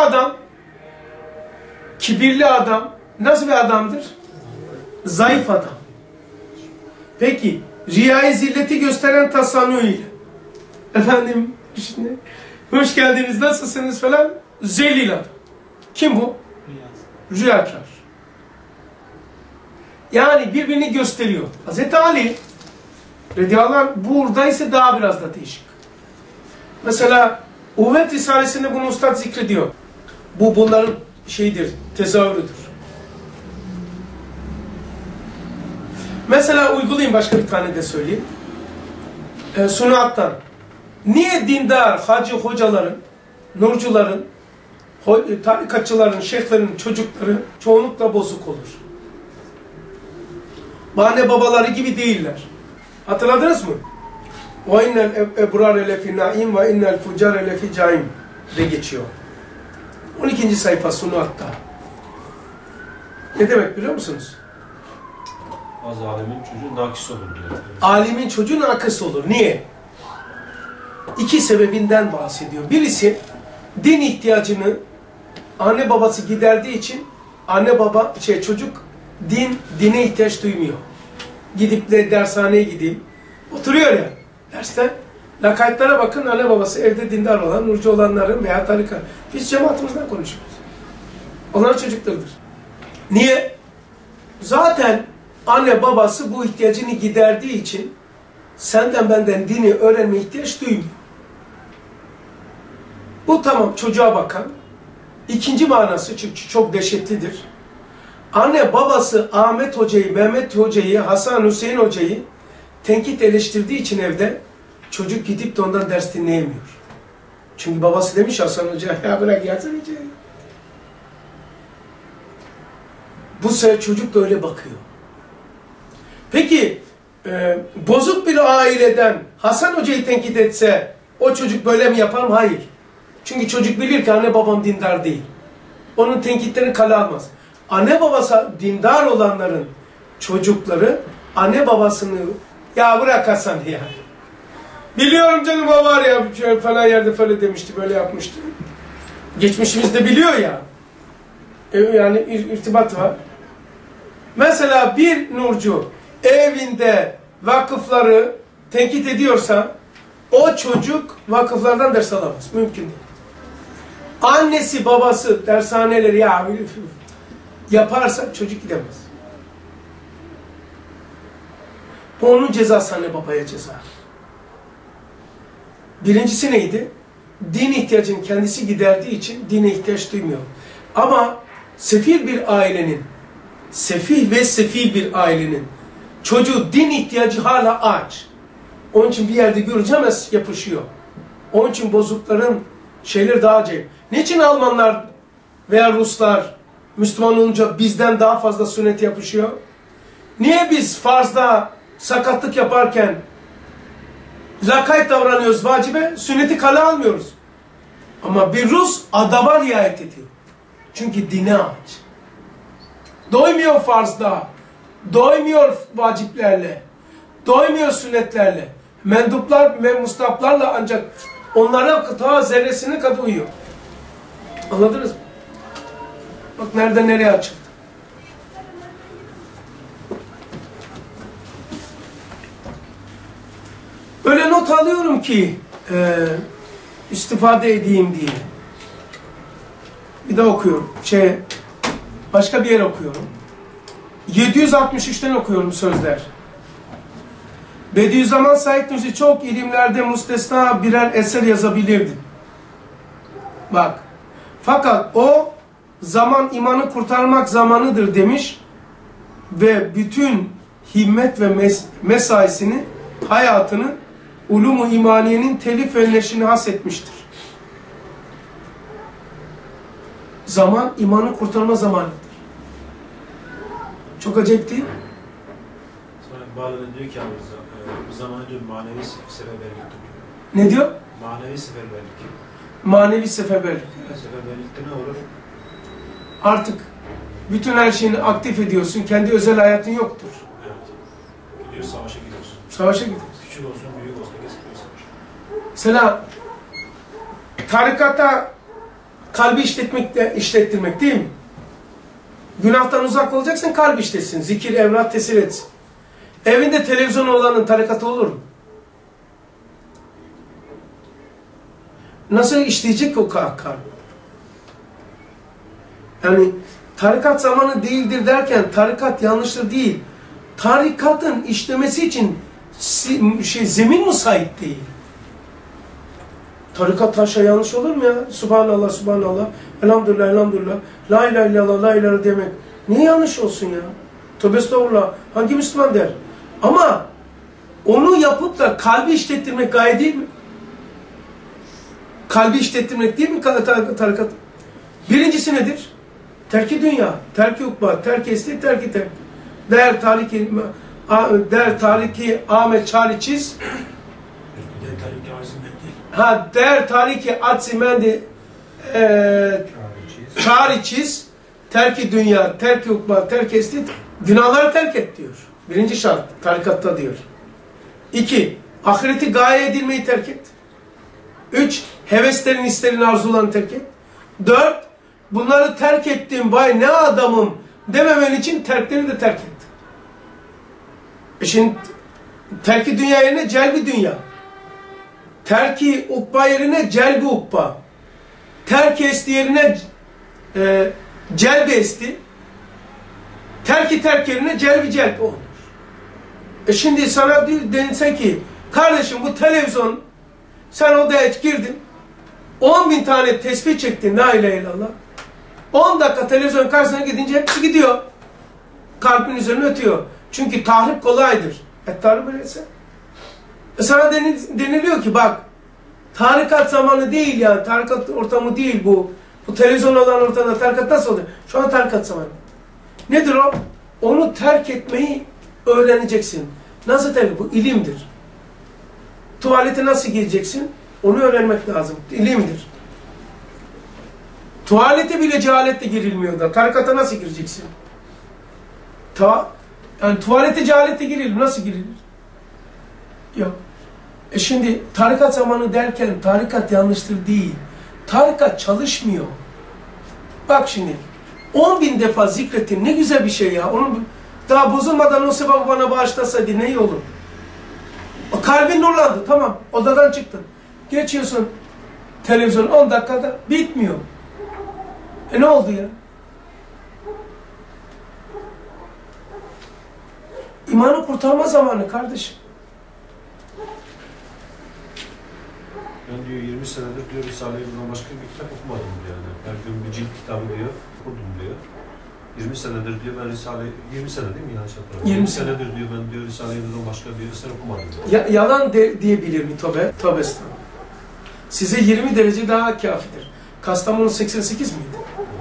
adam nasıl bir adamdır? Zayıf adam. Peki, riyayı zilleti gösteren tasannu ile. Efendim, şimdi, hoş geldiniz, nasılsınız falan, zelil adam. Kim bu? Riyakar. Yani birbirini gösteriyor. Hazreti Ali radıyallahu anh buradaysa daha biraz da değişik. Mesela Uhvet Risalesi'nde bunu Ustad zikrediyor. Bunların tezahürüdür. Mesela uygulayayım, başka bir tane de söyleyeyim. Sunattan. Niye dindar, hacı hocaların, nurcuların, tarikatçıların, şeyhlerin çocukları çoğunlukla bozuk olur? Anne babaları gibi değiller. Hatırladınız mı? وَاِنَّ الْاَبْرَارَ لَفِي نَعِيمْ وَاِنَّ الْفُجَّارَ لَفِي جَاِيمْ de geçiyor. 12. sayfa Sunat'ta. Ne demek biliyor musunuz? Az alemin çocuğu nakis olur diyor. Alimin çocuğu nakis olur. Niye? İki sebebinden bahsediyor. Birisi, din ihtiyacını anne babası giderdiği için çocuk dine ihtiyaç duymuyor. Gidip de dershaneye gideyim. Oturuyor ya derste. Lakaytlara bakın, anne babası evde dindar olan, nurcu olanların veya tarikat. Biz cemaatimizden konuşuyoruz. Onlar çocuklarıdır. Niye? Zaten anne babası bu ihtiyacını giderdiği için senden benden dini öğrenme ihtiyaç duymuyor. Bu tamam çocuğa bakan. İkinci manası çünkü çok dehşetlidir. Anne babası Ahmet Hoca'yı, Mehmet Hoca'yı, Hasan Hüseyin Hoca'yı tenkit eleştirdiği için evde çocuk gidip de ondan ders dinleyemiyor. Çünkü babası demiş Hasan Hoca, ya bırak Hasan Hoca'yı. Bu sefer çocuk da öyle bakıyor. Peki, bozuk bir aileden Hasan Hoca'yı tenkit etse o çocuk böyle mi yapar mı? Hayır. Çünkü çocuk bilir ki anne babam dindar değil. Onun tenkitlerini kale almaz. Anne babası dindar olanların çocukları anne babasını ya bırak Hasan ya. Biliyorum canım o var ya şöyle falan yerde falan demişti, böyle yapmıştı. Geçmişimizde biliyor ya. Yani irtibat var. Mesela bir nurcu evinde vakıfları tenkit ediyorsa o çocuk vakıflardan ders alamaz. Mümkün değil. Annesi babası dershaneleri yaparsa çocuk gidemez. Bu onun cezası, anne babaya ceza. Birincisi neydi? Din ihtiyacını kendisi giderdiği için dine ihtiyaç duymuyor. Ama sefil bir ailenin, sefil bir ailenin çocuğu din ihtiyacı hala aç. Onun için bir yerde görünce hemen yapışıyor. Onun için bozukların şeyleri daha acayip. Niçin Almanlar veya Ruslar Müslüman olunca bizden daha fazla sünnet yapışıyor? Niye biz farzda sakatlık yaparken lakayt davranıyoruz vacibe, sünneti kale almıyoruz? Ama bir Rus adaba riayet ediyor. Çünkü dine aç. Doymuyor farzda, doymuyor vaciplerle, doymuyor sünnetlerle. Menduplar ve mustahaplarla ancak onlara ta zerresine kadar uyuyor. Anladınız mı? Bak nereden nereye açıldı. Öyle not alıyorum ki istifade edeyim diye. Bir daha okuyorum. Başka bir yer okuyorum. 763'ten okuyorum sözler. Bediüzzaman Said Nursi çok ilimlerde müstesna birer eser yazabilirdi. Bak. Fakat o zaman imanı kurtarmak zamanıdır demiş ve bütün himmet ve mesaisini, hayatını ulum-u imaniyenin telif ve neşrini hasretmiştir. Zaman imanı kurtarma zamanıdır. Çok acayip değil mi? Sonra bağlı diyor ki abi, bu zaman diyor manevi seferberlik diyor. Ne diyor? Manevi seferberlik. Manevi seferberlik. Seferberlikte ne olur? Artık bütün her şeyini aktif ediyorsun. Kendi özel hayatın yoktur. Evet. Gidiyorsun, savaşa gidiyorsun. Savaşa gidiyorsun. Küçük olsun, büyük olsun, kesinlikle savaşa. Mesela tarikatta kalbi işlettirmek değil mi? Günahtan uzak olacaksın, kalbi işletsin. Zikir, evrat tesir etsin. Evinde televizyon olanın tarikatı olur mu? Nasıl işleyecek o kalp? Yani tarikat zamanı değildir derken tarikat yanlıştır değil. Tarikatın işlemesi için zemin müsait değil. Tarikat taşa yanlış olur mu ya? Subhanallah, subhanallah, elhamdülillah, elhamdülillah, la ilahe illallah, la ilahe demek. Niye yanlış olsun ya? Tövbe estağfurullah. Hangi Müslüman der? Ama onu yapıp da kalbi işlettirmek gaye değil mi? Kalbi işlettirmek değil mi tarikat? Birincisi nedir? Terk-i dünya, terk-i ukba, terk-i esti, terk-i terk. Der tariki Ahmet Çariçiz. Der tariki Atsimendi Çariçiz. Terk-i dünya, terk-i ukba, terk-i esti. Günahları terk et diyor. Birinci şart tarikatta diyor. 2. Ahireti gaye edilmeyi terk et. 3. Heveslerin, hislerin, arzularını terk et. 4. Bunları terk ettim, vay ne adamım dememen için terkleri de terk et. Şimdi terk-i dünya yerine celb-i dünya. terki ukba yerine celbi ukba. Terki esti yerine celbi esti. Terki terk yerine celbi celb olur. Şimdi sana denilse ki kardeşim bu televizyon, sen odaya girdin, 10.000 tane tesbih çektin la ilahe illallah. 10 dakika televizyon karşısına gidince hepsi gidiyor. Kalbin üzerine ötüyor. Çünkü tahrip kolaydır. Tahrip öyleyse. Sana deniliyor ki bak, tarikat zamanı değil yani, tarikat ortamı değil bu. Bu televizyon olan ortamda tarikat nasıl oluyor? Şu an tarikat zamanı. Nedir o? Onu terk etmeyi öğreneceksin. Nasıl terk? Bu ilimdir. Tuvalete nasıl gireceksin? Onu öğrenmek lazım. İlimdir. Tuvalete bile cehaletle girilmiyor da. Tarikata nasıl gireceksin? Yani tuvalete cehaletle girilir. Nasıl girilir? Yok. Şimdi tarikat zamanı derken tarikat yanlıştır değil. Tarikat çalışmıyor. Bak şimdi 10.000 defa zikrettin. Ne güzel bir şey ya. Onun daha bozulmadan o sevabı bana bağışlasaydı ne iyi olur. O kalbin nurlandı. Tamam. Odadan çıktın. Geçiyorsun televizyon 10 dakikada bitmiyor. Ne oldu ya? İmanı kurtarma zamanı kardeşim. Ben diyor 20 senedir diyor Risale-i Nur'dan başka bir kitap okumadım diyor yani. Her gün bir cilt kitabı diyor okudum diyor. 20 senedir diyor ben Risale-i sene değil mi yanlış hatırlamıyorum. 20 senedir diyor ben diyor Risale-i Nur'dan başka bir eser okumadım diyor. Yalan diyebilir mi? Tövbe estağfurullah. Size 20 derece daha kafidir. Kastamonu 88 miydi?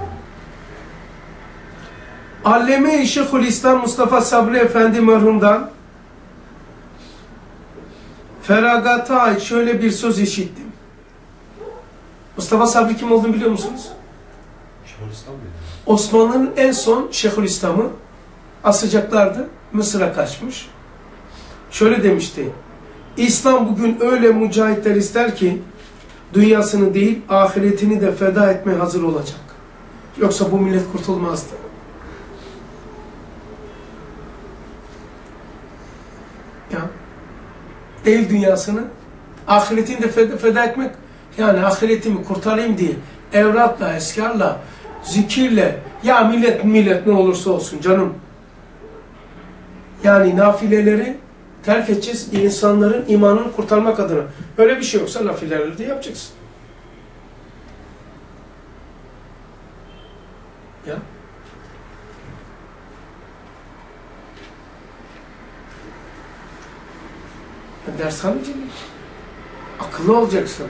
Alleme-i Şeyhülislam Mustafa Sabri Efendi merhumdan feragata ait şöyle bir söz işittim. Mustafa Sabri kim olduğunu biliyor musunuz? Şeyhülislam mıydı? Osmanlı'nın en son Şeyhülislam'ı asacaklardı. Mısır'a kaçmış. Şöyle demişti. İslam bugün öyle mücahitler ister ki dünyasını değil ahiretini de feda etmeye hazır olacak. Yoksa bu millet kurtulmazdı. Ya. Değil dünyasını, ahiretini de feda etmek, yani ahiretimi kurtarayım diye evratla, eskarla, zikirle, ya millet ne olursa olsun canım. Yani nafileleri terk edeceğiz insanların imanını kurtarmak adına. Öyle bir şey yoksa nafileleri de yapacaksın. Ya. Dershaneci mi? Akıllı olacaksın.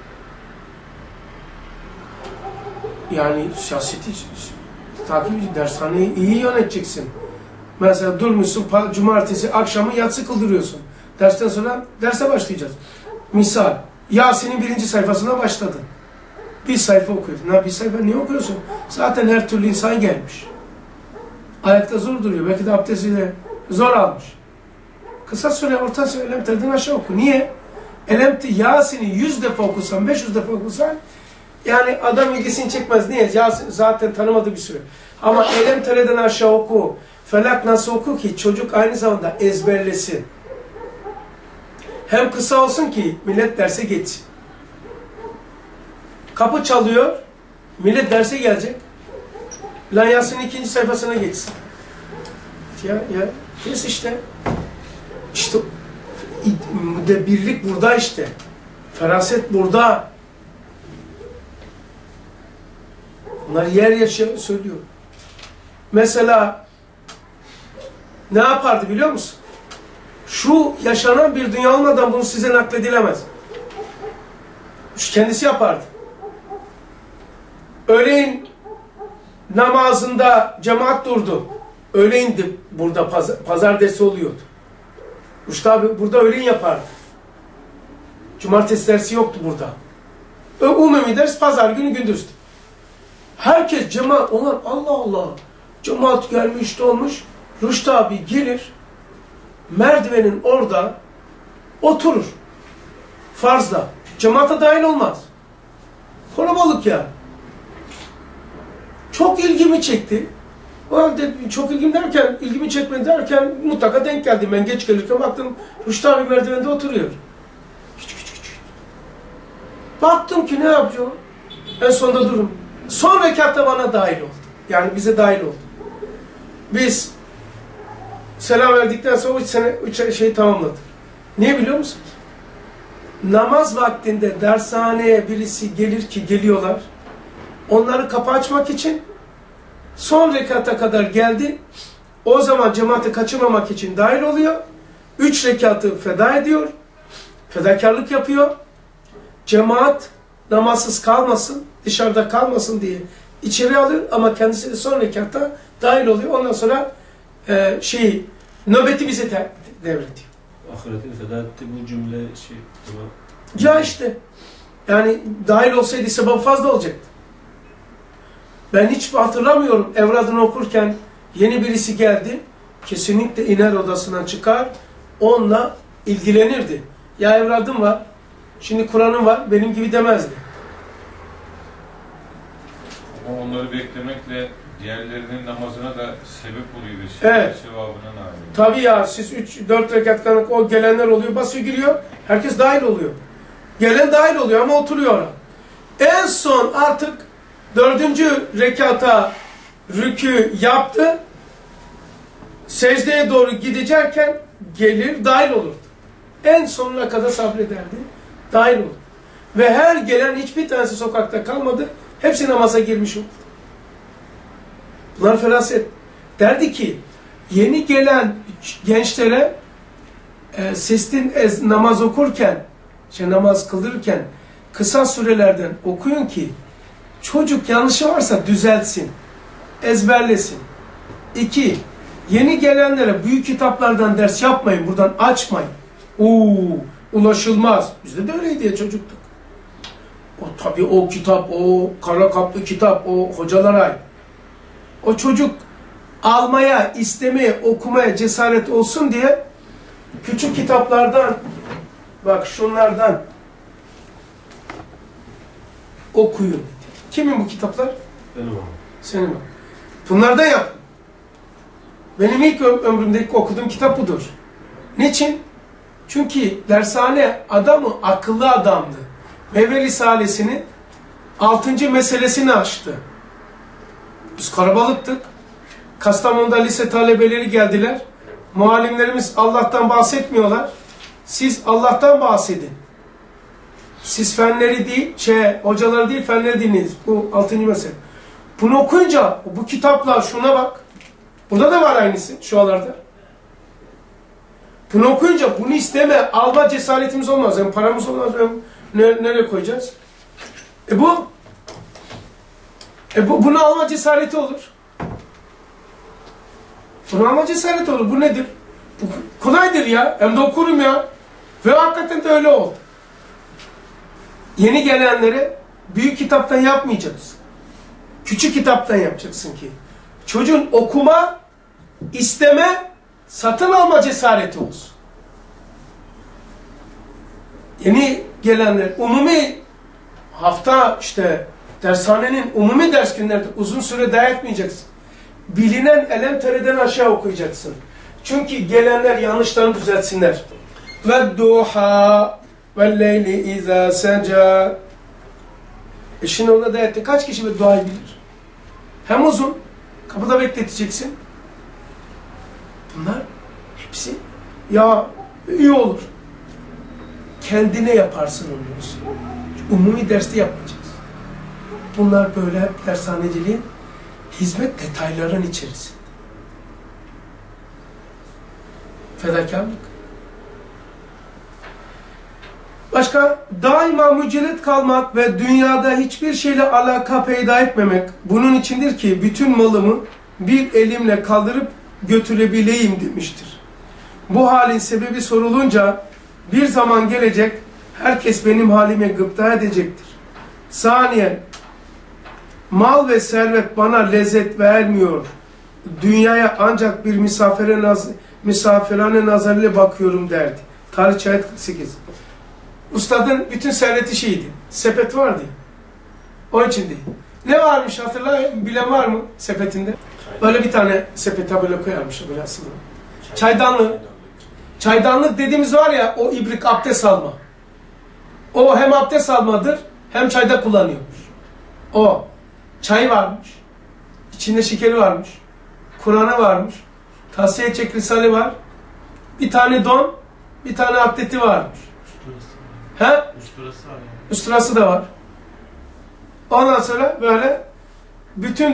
Yani siyaseti takip edeceksin. Dershaneyi iyi yöneteceksin. Mesela durmuşsun cumartesi akşamı yatsı kıldırıyorsun. Dersten sonra derse başlayacağız. Misal Yasin'in 1. sayfasına başladın. Bir sayfa okuyorsun. Bir sayfa niye okuyorsun? Zaten her türlü insan gelmiş. Ayakta zor duruyor. Belki de abdestiyle zor almış. Kısa süre, orta süre elemterden aşağı oku. Niye? Yasin'i 100 defa okusan, 500 defa okusan yani adam ilgisini çekmez. Niye? Yasin zaten tanımadığı bir süre. Ama elemterden aşağı oku. Felak nasıl oku ki çocuk aynı zamanda ezberlesin. Hem kısa olsun ki millet derse geçsin. Kapı çalıyor, millet derse gelecek. Lan Yasin'in 2. sayfasına geçsin. Ya kes işte. İşte birlik burada işte. Feraset burada. Bunlar yer yer söylüyor. Mesela ne yapardı biliyor musun? Şu yaşanan bir dünya olmadan bunu size nakledilemez. Şu kendisi yapardı. Öğleyin namazında cemaat durdu. Öğleyin burada pazar dersi oluyordu. Rüştü abi burada öğleyin yapardı. Cumartesi dersi yoktu burada. Umumi ders pazar günü gündüzdü. Herkes cemaat olan Allah Allah. Cemaat gelmiş dolmuş. Rüştü abi gelir. Merdivenin orada oturur. Farzda. Cemaate dahil olmaz. Kalabalık ya. Çok ilgimi çekti. Çok ilgimi çekmedi derken mutlaka denk geldim. Ben geç gelirken baktım Rüştü abi merdivende oturuyor. Küçük. Baktım ki ne yapacağım? En sonunda durum. Son rekatta bana dahil oldu. Yani bize dahil oldu. Biz selam verdikten sonra 3 şeyi tamamladık. Niye biliyor musunuz? Namaz vaktinde dershaneye birisi gelir ki geliyorlar. Onları kapı açmak için son rekata kadar geldi. O zaman cemaati kaçırmamak için dahil oluyor. 3 rekatı feda ediyor. Fedakarlık yapıyor. Cemaat namazsız kalmasın, dışarıda kalmasın diye içeri alıyor ama kendisi de son rekatta dahil oluyor. Ondan sonra nöbeti bize devrediyor. Ahiretini feda etti bu cümle şey. Tamam. Ya işte. Yani dahil olsaydı sebep fazla olacaktı. Ben hiç hatırlamıyorum evradını okurken yeni birisi geldi. Kesinlikle iner odasından çıkar. Onunla ilgilenirdi. Ya evradım var. Şimdi Kur'an'ım var. Benim gibi demezdi. Ama onları beklemekle diğerlerinin namazına da sebep oluyor. Evet. Sevabına nail. Tabii ya siz 3-4 rekat kanık o gelenler oluyor. Basıyor giriyor. Herkes dahil oluyor. Gelen dahil oluyor ama oturuyor orada. En son artık 4. rekata rükû yaptı. Secdeye doğru gidecekken gelir dahil olurdu. En sonuna kadar sabrederdi. Dahil oldu. Ve her gelen hiçbir tanesi sokakta kalmadı. Hepsi namaza girmiş oldu. Bunlar feraset. Derdi ki yeni gelen gençlere sesli namaz okurken, namaz kıldırırken kısa sürelerden okuyun ki çocuk yanlışı varsa düzeltsin, ezberlesin. 2. Yeni gelenlere büyük kitaplardan ders yapmayın, buradan açmayın. Ulaşılmaz. Bizde de öyleydi ya çocuktuk. Tabii o kitap, o kara kaplı kitap, o hocalara ait. O çocuk almaya, istemeye, okumaya cesaret olsun diye küçük kitaplardan, bak şunlardan okuyun. Kimin bu kitaplar? Benim ama. Senin o. Bunlardan yap. Benim ilk ömrümde okuduğum kitap budur. Niçin? Çünkü dershane adamı akıllı adamdı. Meyve Risalesi'ni 6. meselesini açtı. Biz karabalıktık. Kastamonu'da lise talebeleri geldiler. Muallimlerimiz Allah'tan bahsetmiyorlar. Siz Allah'tan bahsedin. Siz fenleri değil, hocaları değil, fenleri dinleyin. Bu 6. mesele. Bunu okuyunca, bu kitapla şuna bak. Burada da var aynısı şuralarda. Bunu okuyunca bunu isteme, alma cesaretimiz olmaz. Hem paramız olmaz, hem nereye koyacağız? Bunu alma cesareti olur. Bunu alma cesareti olur. Bu nedir? Bu kolaydır ya. Hem de okurum ya. Ve hakikaten de öyle oldu. Yeni gelenlere büyük kitaptan yapmayacaksın. Küçük kitaptan yapacaksın ki çocuğun okuma, isteme, satın alma cesareti olsun. Yeni gelenler umumi hafta dershanenin umumi ders günlerde uzun süre dayatmayacaksın. Bilinen elemtereden aşağı okuyacaksın. Çünkü gelenler yanlışlarını düzeltsinler. Ve duha ve leyli izâ seca. Şimdi ona dayattı. Kaç kişi bir duayı bilir? Hem uzun, kapıda bekleteceksin. Bunlar hepsi ya iyi olur. Kendine yaparsın onu. Umumi derste yapmayacaksın. Bunlar böyle dershaneciliğin hizmet detayların içerisinde. Fedakarlık. Başka, daima mücellet kalmak ve dünyada hiçbir şeyle alaka peyda etmemek bunun içindir ki bütün malımı bir elimle kaldırıp götürebileyim demiştir. Bu halin sebebi sorulunca bir zaman gelecek herkes benim halime gıpta edecektir. Saniyen, mal ve servet bana lezzet vermiyor. Dünyaya ancak bir misafirane nazarıyla bakıyorum derdi. Tarih ayet 48. Ustadın bütün serveti şeydi. Sepet vardı. Onun için değil. Ne varmış bilen var mı sepetinde? Böyle bir tane sepete böyle koyarmış böyle aslında. Çaydanlık. Çaydanlık dediğimiz var ya o ibrik abdest alma. O hem abdest almadır hem çayda kullanıyormuş. O çay varmış, içinde şekeri varmış, Kur'an'ı varmış, tavsiye edecek risale var, bir tane don, bir tane atleti varmış. He? Usturası var yani. Usturası da var. Ondan sonra böyle bütün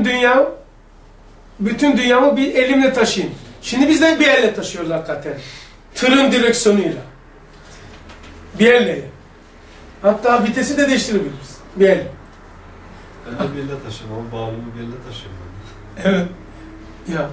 dünyamı bir elimle taşıyayım. Şimdi biz de bir elle taşıyoruz hakikaten. Tırın direksiyonuyla. Bir elle. Hatta vitesi de değiştirebiliriz. Bir elle. Ben de bir elle taşıyorum ama bağımı bir elle taşıyorum. Evet. Ya.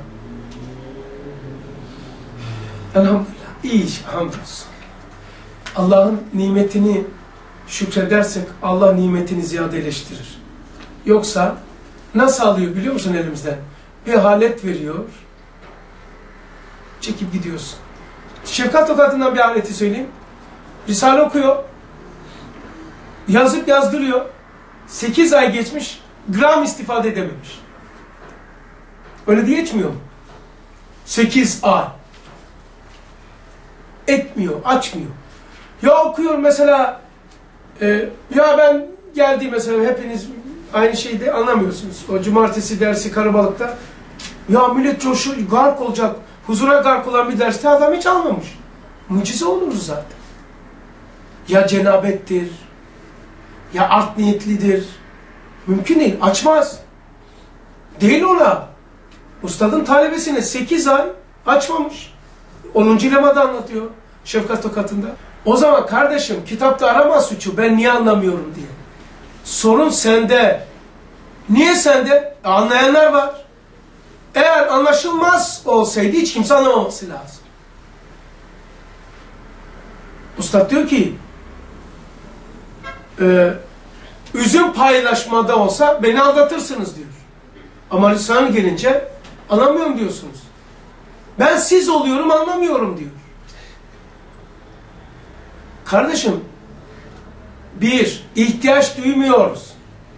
Elhamdülillah. İyi iş. Hamdolsun. Allah'ın nimetini şükredersek Allah nimetini ziyadeleştirir. Yoksa nasıl alıyor biliyor musun elimizden? Bir alet veriyor. Çekip gidiyorsun. Şefkat Tokatı'ndan bir aleti söyleyeyim. Risale okuyor. Yazıp yazdırıyor. 8 ay geçmiş. Gram istifade edememiş. Öyle diye geçmiyor mu? 8 ay. Etmiyor, açmıyor. Ya okuyor mesela ya ben geldi mesela hepiniz aynı şeyi de anlamıyorsunuz. O cumartesi dersi Karabalık'ta ya millet coşuyor, gark olacak. Huzura gark olan bir derste adam hiç almamış. Mucize oluruz zaten. Ya cenabettir, ya art niyetlidir. Mümkün değil, açmaz. Değil ona. Ustadın talebesine 8 ay açmamış. 10. lemada anlatıyor Şefkat Tokatı'nda. O zaman kardeşim kitapta arama suçu ben niye anlamıyorum diye. Sorun sende. Niye sende? Anlayanlar var. Eğer anlaşılmaz olsaydı hiç kimse anlamaması lazım. Ustad diyor ki üzüm paylaşmada olsa beni aldatırsınız diyor. Ama lisan gelince anlamıyorum diyorsunuz. Ben siz oluyorum anlamıyorum diyor. Kardeşim, bir, ihtiyaç duymuyoruz.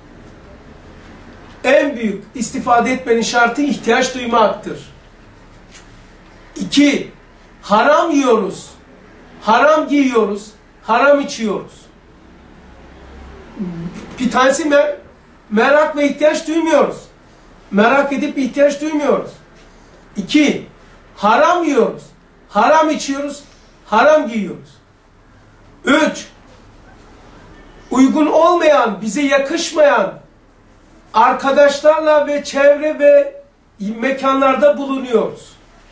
En büyük istifade etmenin şartı ihtiyaç duymaktır. 2, haram yiyoruz, haram giyiyoruz, haram içiyoruz. Bir tanesi merak ve ihtiyaç duymuyoruz. Merak edip ihtiyaç duymuyoruz. 2, haram yiyoruz, haram içiyoruz, haram giyiyoruz. 3, uygun olmayan, bize yakışmayan arkadaşlarla ve çevre ve mekanlarda bulunuyoruz.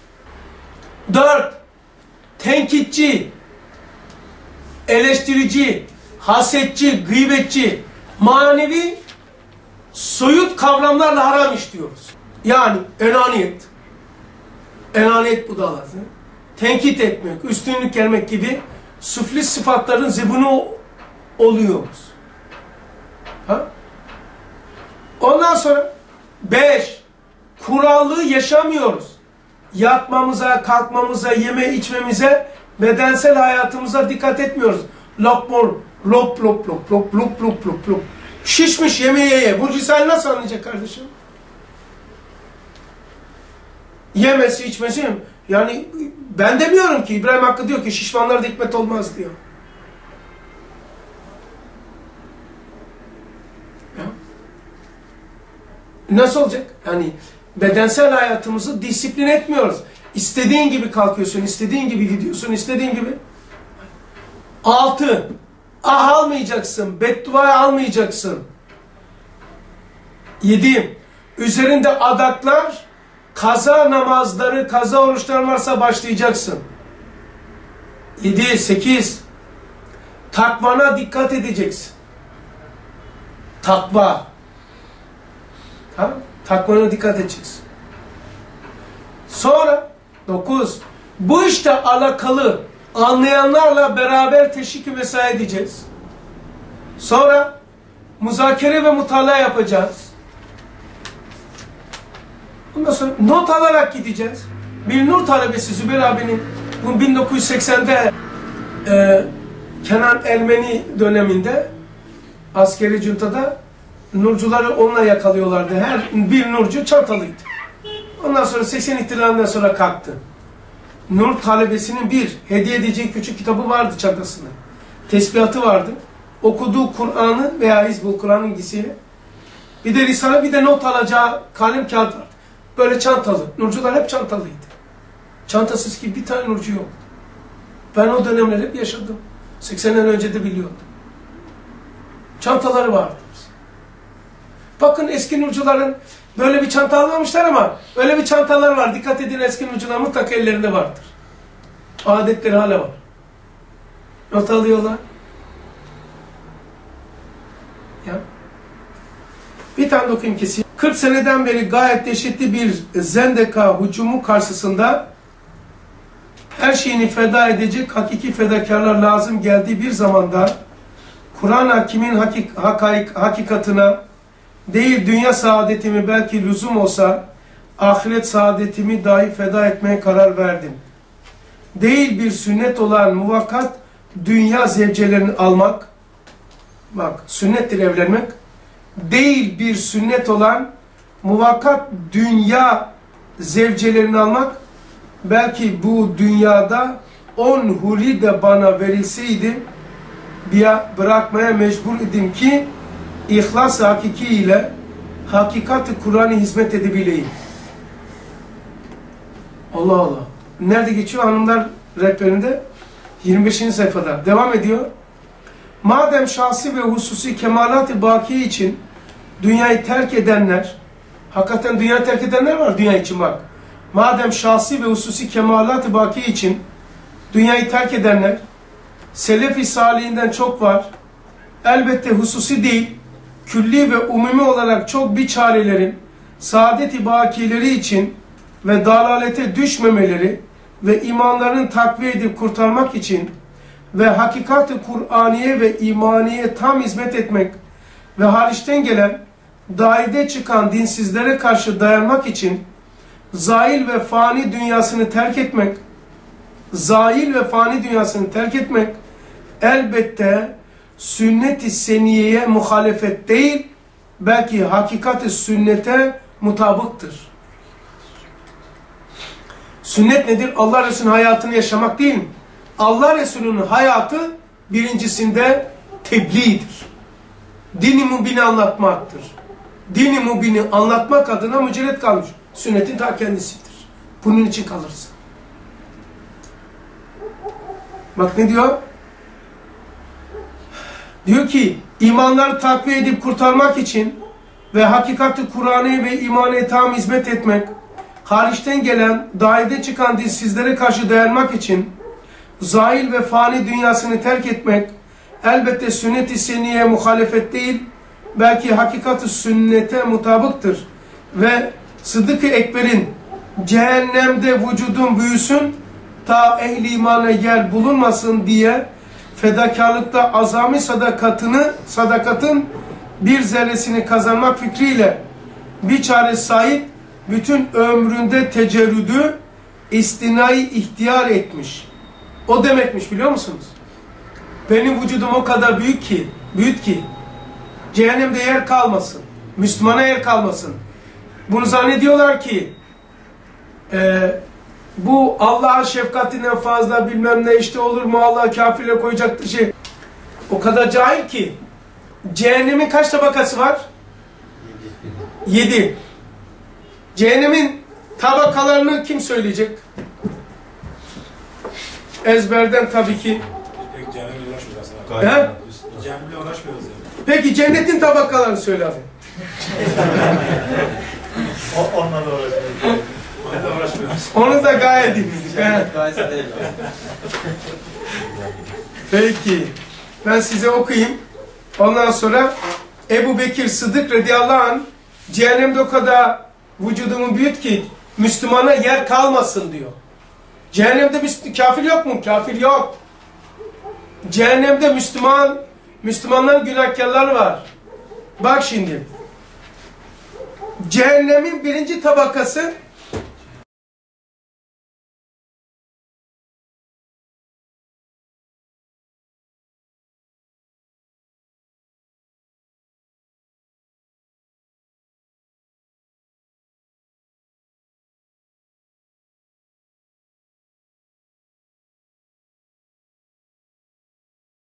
4, tenkitçi, eleştirici, hasetçi, gıybetçi, manevi soyut kavramlarla haram işliyoruz. Yani enaniyet, enaniyet budalaması, tenkit etmek, üstünlük gelmek gibi süfli sıfatların zebunu oluyoruz. Ha? Ondan sonra 5, kurallığı yaşamıyoruz. Yatmamıza, kalkmamıza, yeme içmemize, bedensel hayatımıza dikkat etmiyoruz. Lop lop lop lop lop lop lop lop lop lop. Şişmiş yemeğe ye. Bu risale nasıl anlayacak kardeşim? Yemesi, içmesi. Yani ben demiyorum ki, İbrahim Hakkı diyor ki şişmanlara hikmet olmaz diyor. Ya. Nasıl olacak? Yani bedensel hayatımızı disiplin etmiyoruz. İstediğin gibi kalkıyorsun, istediğin gibi gidiyorsun, istediğin gibi. 6, ah almayacaksın, beddua almayacaksın. 7, üzerinde adaklar, kaza namazları, kaza oruçları varsa başlayacaksın. 7, 8, takvana dikkat edeceksin. Takva. Tamam? Takvana dikkat edeceksin. Sonra 9, bu işte alakalı anlayanlarla beraber teşvik mesai edeceğiz. Sonra muzakere ve mutala yapacağız. Ondan sonra not alarak gideceğiz. Bir nur talebesi Zübeyir abinin bu 1980'de Kenan Elmeni döneminde askeri cuntada nurcuları onunla yakalıyorlardı. Her bir nurcu çantalıydı. Ondan sonra 80 ihtilalinden sonra kalktı. Nur talebesinin bir hediye edeceği küçük kitabı vardı çantasında. Tesbihatı vardı. okuduğu Kur'an'ı veya Hizbul Kur'an'ın ilgisiyle bir de Risale, bir de not alacağı kalem kağıt var. Böyle çantalı. Nurcular hep çantalıydı. Çantasız ki bir tane nurcu yok. Ben o dönemler hep yaşadım. 80'den önce de biliyordum. Çantaları vardı. Bakın eski nurcuların böyle bir çanta almamışlar ama öyle bir çantalar var. Dikkat edin, eski nurcular mutlaka ellerinde vardır. Adetleri hala var. Not alıyorlar. Ya. Bir tane okuyayım kesin. 40 seneden beri gayet dehşetli bir zendeka hücumu karşısında her şeyini feda edecek hakiki fedakarlar lazım geldiği bir zamanda Kur'an hakimin hakikatına değil dünya saadetimi belki lüzum olsa ahiret saadetimi dahi feda etmeye karar verdim. Değil bir sünnet olan muvakkat dünya zevcelerini almak, bak sünnettir evlenmek, değil bir sünnet olan muvakkat dünya zevcelerini almak, belki bu dünyada 10 huri de bana verilseydi bırakmaya mecbur idim ki İhlas-ı hakiki ile hakikat-ı Kur'an'a hizmet edebileyim. Allah Allah. Nerede geçiyor hanımlar rehberinde? 25. sayfada. Devam ediyor. Madem şahsi ve hususi kemalat-ı baki için dünyayı terk edenler, hakikaten dünyayı terk edenler var dünya için bak. Madem şahsi ve hususi kemalat-ı baki için dünyayı terk edenler, Selef-i Salih'inden çok var. Elbette hususi değil, külli ve umumi olarak çok biçarelerin saadet-i bakileri için ve dalalete düşmemeleri ve imanlarını takviye edip kurtarmak için ve hakikat-ı Kur'aniye ve imaniye tam hizmet etmek ve hariçten gelen daide çıkan dinsizlere karşı dayanmak için zail ve fani dünyasını terk etmek, elbette sünnet-i seniyeye muhalefet değil, belki hakikat-i sünnete mutabıktır. Sünnet nedir? Allah Resulü'nün hayatını yaşamak değil mi? Allah Resulü'nün hayatı birincisinde tebliğdir. Din-i mubini anlatmaktır. Din-i mubini anlatmak adına mücerret kalmış. Sünnetin ta kendisidir. Bunun için kalırsın. Bak ne diyor? Diyor ki imanları takviye edip kurtarmak için ve hakikat-ı Kur'an'a ve imana tam hizmet etmek, hariçten gelen, daide çıkan dinsizlere karşı dayanmak için zahil ve fani dünyasını terk etmek, elbette sünnet-i seniyeye muhalefet değil, belki hakikat-ı sünnete mutabıktır. Ve Sıddık-ı Ekber'in cehennemde vücudun büyüsün, ta ehli imana yer bulunmasın diye fedakarlıkta azami sadakatın bir zerresini kazanmak fikriyle bir çare sahip bütün ömründe tecerrüdü istinayı ihtiyar etmiş. O demekmiş biliyor musunuz? Benim vücudum o kadar büyük ki cehennemde yer kalmasın. Müslümana yer kalmasın. Bunu zannediyorlar ki bu Allah'ın şefkatinden fazla bilmem ne işte olur mu, Allah kafirle koyacaktır şey. O kadar cahil ki cehennemin kaç tabakası var? 7. Cehennemin tabakalarını kim söyleyecek? Ezberden tabii ki. Pek cehennemle uğraşmıyoruz aslında. He? Cehennemle uğraşmıyoruz yani. Peki cennetin tabakalarını söyle abi. Onlarla uğraşmıyoruz. Onlarla uğraşmıyoruz. Onu da gayet dinledik. Gayesi değil. Peki. Ben size okuyayım. Ondan sonra Ebu Bekir Sıddık radıyallahu anh cehennemde o kadar vücudumu büyüt ki Müslümana yer kalmasın diyor. Cehennemde kafir yok mu? Kafir yok. Cehennemde Müslümanların günahkarları var. Bak şimdi. Cehennemin birinci tabakası